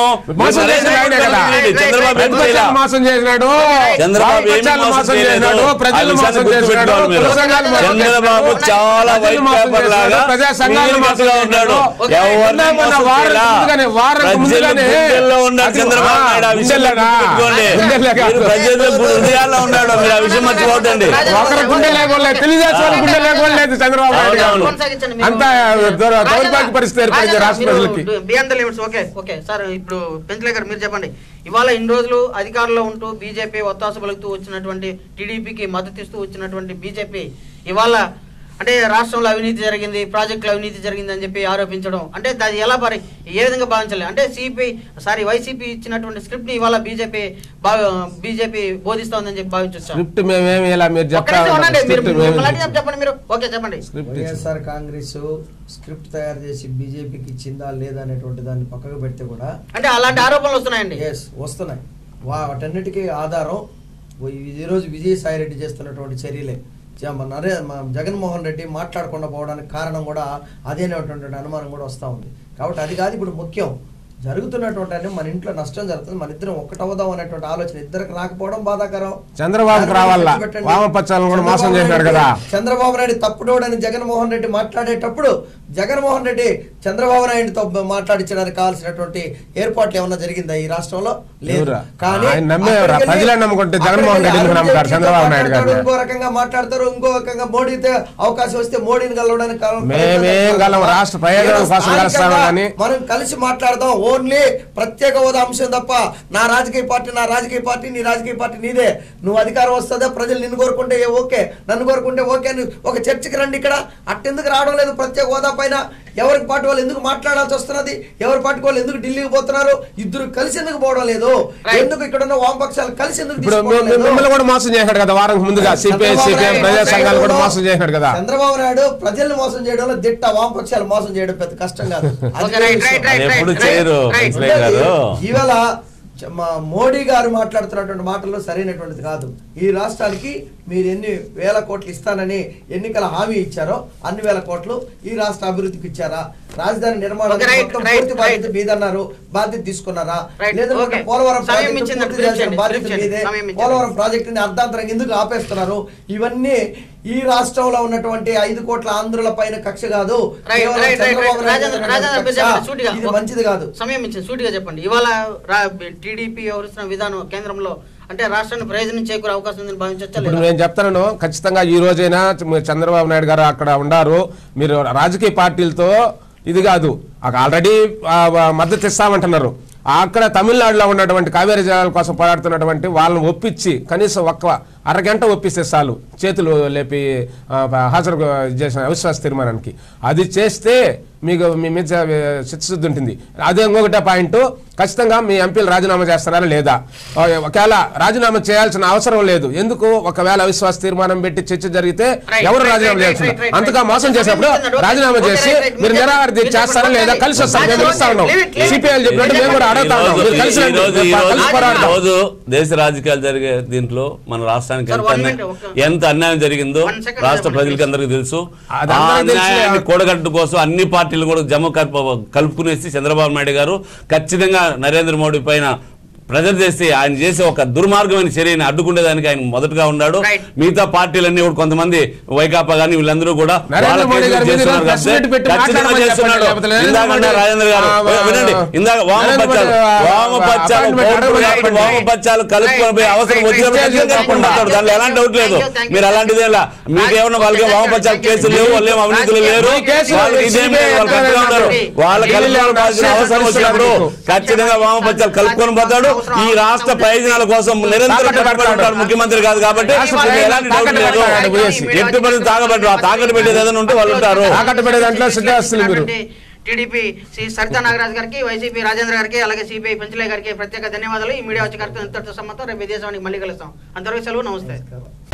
మోసం చేసినాడు, చంద్రబాబు చాలా వైట్ పేపర్ లాగా ప్రజా సంఘాలు ఉన్నాడు. చంద్రబాబు నాయుడు ఆ విషయంలో హృదయాల్లో ఉన్నాడు. మీరు ఆ విషయం మర్చిపోతండి. ఒకరి గుండె లేకపోలేదు, తెలుగుదేశం గుండె లేకపోలేదు చంద్రబాబు నాయుడు గారు. అంత దౌర్భాగ్య పరిస్థితి ఏర్పడింది రాష్ట్ర ప్రజలకి. సార్ ఇప్పుడు పెంచలే గారు మీరు చెప్పండి. ఇవాళ ఇన్ని రోజులు అధికారంలో ఉంటూ బీజేపీ ఒత్తాసు పలుకుతూ వచ్చినటువంటి టీడీపీకి మద్దతు ఇస్తూ వచ్చినటువంటి బీజేపీ ఇవాళ అంటే రాష్ట్రంలో అవినీతి జరిగింది, ప్రాజెక్టులో అవినీతి జరిగింది అని చెప్పి ఆరోపించడం, అంటే అది ఎలా ఏ విధంగా భావించాలి? అంటే వైసీపీ ఇచ్చినటువంటి స్క్రిప్ట్ ని ఇవాళ బీజేపీ బోధిస్తోందని చెప్పి భావించవచ్చు. స్క్రిప్ట్ మేమేమి ఇలా మీరు చెప్పండి మీరు. ఓకే చెప్పండి. వైఎస్ఆర్ కాంగ్రెస్ స్క్రిప్ట్ తయారు చేసి బీజేపీకి ఇచ్చిందా లేదా అనేటువంటి దాన్ని పక్కకు పెడితే కూడా అంటే అలాంటి ఆరోపణలు వస్తున్నాయండి. వస్తున్నాయి. వాటన్నిటికీ ఆధారం ఈరోజు విజయసాయి రెడ్డి చేస్తున్నటువంటి చర్యలే. జగన్మోహన్ రెడ్డి మాట్లాడకుండా పోవడానికి కారణం కూడా అదేనేటువంటి అనుమానం కూడా వస్తూ ఉంది. కాబట్టి అది కాదు ఇప్పుడు ముఖ్యం. జరుగుతున్నటువంటి మన ఇంట్లో నష్టం జరుగుతుంది, మన ఇద్దరం ఒక్కటవుదాం అనేటువంటి ఆలోచన ఇద్దరికి రాకపోవడం బాధాకరం. చంద్రబాబు రావాలా, వామపక్షాలను కూడా మోసం చేశాడు కదా. చంద్రబాబు నాయుడు తప్పుడోడని జగన్మోహన్ రెడ్డి మాట్లాడేటప్పుడు జగన్మోహన్ రెడ్డి చంద్రబాబు నాయుడుతో మాట్లాడించడానికి కావాల్సినటువంటి ఏర్పాట్లు ఏమన్నా జరిగిందా ఈ రాష్ట్రంలో? లేదు. కానీ ఇంకో రకంగా మాట్లాడతారు, ఇంకో రకంగా మోడీతో అవకాశం వస్తే మోడీని కలవడానికి మనం కలిసి మాట్లాడదాం. ఓన్లీ ప్రత్యేక హోదా అంశం తప్ప నా రాజకీయ పార్టీ నీ రాజకీయ పార్టీ నీదే, నువ్వు అధికారం వస్తుందా, ప్రజలు నిన్ను కోరుకుంటే ఓకే, నన్ను కోరుకుంటే ఓకే అని ఒక చర్చకి రండి. ఇక్కడ అట్టెందుకు రావడం లేదు? ప్రత్యేక హోదా పైన ఎవరికి పార్టీ వాళ్ళు ఎందుకు మాట్లాడాల్సి వస్తున్నది? ఎవరి పార్టీ వాళ్ళు ఎందుకు ఢిల్లీకి పోతున్నారు? ఇద్దరు కలిసి ఎందుకు పోవడం లేదు? ఎందుకు ఇక్కడ ఉన్న వామపక్షాలు కలిసి ఎందుకు మిమ్మల్ని కూడా మోసం చేశాడు కదా వారం ముందుగా ప్రజా సంఘాలు కూడా మోసం చేశాడు కదా. చంద్రబాబు నాయుడు ప్రజల్ని మోసం చేయడంలో దిట్ట, వామపక్షాలు మోసం చేయడం పెద్ద కష్టం కాదు. ఇవాళ మోడీ గారు మాట్లాడుతున్నటువంటి మాటల్లో సరైనటువంటిది కాదు. ఈ రాష్ట్రానికి మీరు ఎన్ని వేల కోట్లు ఇస్తానని ఎన్నికల హామీ ఇచ్చారో అన్ని వేల కోట్లు ఈ రాష్ట్ర అభివృద్ధికి ఇచ్చారా? రాజధాని నిర్మాణానికి పూర్తి బాధ్యత మీదన్నారు, బాధ్యత తీసుకున్నారా? లేదంటే పోలవరం బాధ్యత మీదే, పోలవరం ప్రాజెక్టుని అర్ధాంతరంగా ఎందుకు ఆపేస్తున్నారు? ఇవన్నీ ఈ రాష్ట్రంలో ఉన్నటువంటి 5 కోట్ల ఆంధ్రుల పైన కక్ష కాదు, ఇది మంచిది కాదు. సమయం ఇచ్చింది, సూటిగా చెప్పండి. ఇవాళ టీడీపీ వ్యవహరిస్తున్న విధానం కేంద్రంలో అంటే రాష్ట్రానికి ప్రయోజనం చేకూరే అవకాశం ఉందని భావించవచ్చా? ఇప్పుడు నేను చెప్తాను, ఖచ్చితంగా ఈ రోజైనా చంద్రబాబు నాయుడు గారు అక్కడ ఉన్నారు, మీరు రాజకీయ పార్టీలతో ఇది కాదు, ఆల్రెడీ మద్దతు ఇస్తామంటున్నారు. అక్కడ తమిళనాడులో ఉన్నటువంటి కావేరీ జలాల కోసం పోరాడుతున్నటువంటి వాళ్ళని ఒప్పించి కనీసం ఒక్క అరగంట ఒప్పిస్తే చాలు, చేతులు లేపి హాజరు చేసిన అవిశ్వాస తీర్మానానికి. అది చేస్తే మీకు మీ మీద చిత్తశుద్ధి ఉంటుంది. అదే ఇంకొకటే పాయింట్, ఖచ్చితంగా మీ ఎంపీలు రాజీనామా చేస్తారా లేదా? ఒకవేళ రాజీనామా చేయాల్సిన అవసరం లేదు. ఎందుకు? ఒకవేళ అవిశ్వాస తీర్మానం పెట్టి చర్చ జరిగితే ఎవరు రాజీనామా చేయాల్సిన, అంతగా మోసం చేసినప్పుడు రాజీనామా చేసి మీరు నిరాహార దీక్ష చేస్తారా లేదా? కలిసి వస్తారు. మేము ఇస్తా ఉన్నాం, సిపిఐ చెప్పినట్టు మేము కూడా అడుగుతా ఉన్నాం. రోజు దేశ రాజకీయాలు జరిగే దీంట్లో మన రాష్ట్రానికి ఎంత అన్యాయం జరిగిందో రాష్ట్ర ప్రజలకి అందరికీ తెలుసు. అన్యాయాన్ని కూడగట్టు కోసం అన్ని పార్టీలు కూడా జమ కలుపుకునేసి చంద్రబాబు నాయుడు గారు ఖచ్చితంగా నరేంద్ర మోడీ పైన ప్రెజర్ చేసి ఆయన చేసే ఒక దుర్మార్గమైన చర్యని అడ్డుకునేదానికి ఆయన మొదటగా ఉన్నాడు. మిగతా పార్టీలన్నీ కూడా కొంతమంది వైకాపా గానీ వీళ్ళందరూ కూడా చేస్తున్నాడు. రాజేంద్ర గారు వినండి, ఇందాక వామపత్యాలు కలుపుకొని అవసరం వచ్చినప్పుడు దాంట్లో ఎలాంటి డౌట్ లేదు. మీరు అలాంటిది మీకేమన్నా వాళ్ళకి వామపత్యాలు కేసులు లేవు, వాళ్ళు ఏం అవినీతులు లేరు, వాళ్ళ కలుపుకోవాల్సిన అవసరం వచ్చినప్పుడు ఖచ్చితంగా వామపత్యాలు కలుపుకొని పోతాడు. ఈ రాష్ట్ర ప్రయోజనాల కోసం నిరంతరం ముఖ్యమంత్రి కాదు కాబట్టి ఎలాంటి డౌట్ లేదు. ఎట్టి పరిస్థితి తాకట్టు పెట్టేది ఏదైనా ఉంటే వాళ్ళు ఉంటారు. తాకట్టు పెట్టే దాంట్లో సిద్ధాస్తులు టీడీపీ శ్రీ సరితా నాగరాజ్ గారికి, వైసీపీ రాజేంద్ర గారికి, అలాగే సిపిఐ పెంచలే గారికి ప్రత్యేక ధన్యవాదాలు. ఈ మీడియా వచ్చే కార్యక్రమం ఇంతటితో సమ్మతం. రేపు విదేశానికి మళ్ళీ కలుస్తాం. అంతవరకు సెలవు, నమస్తే.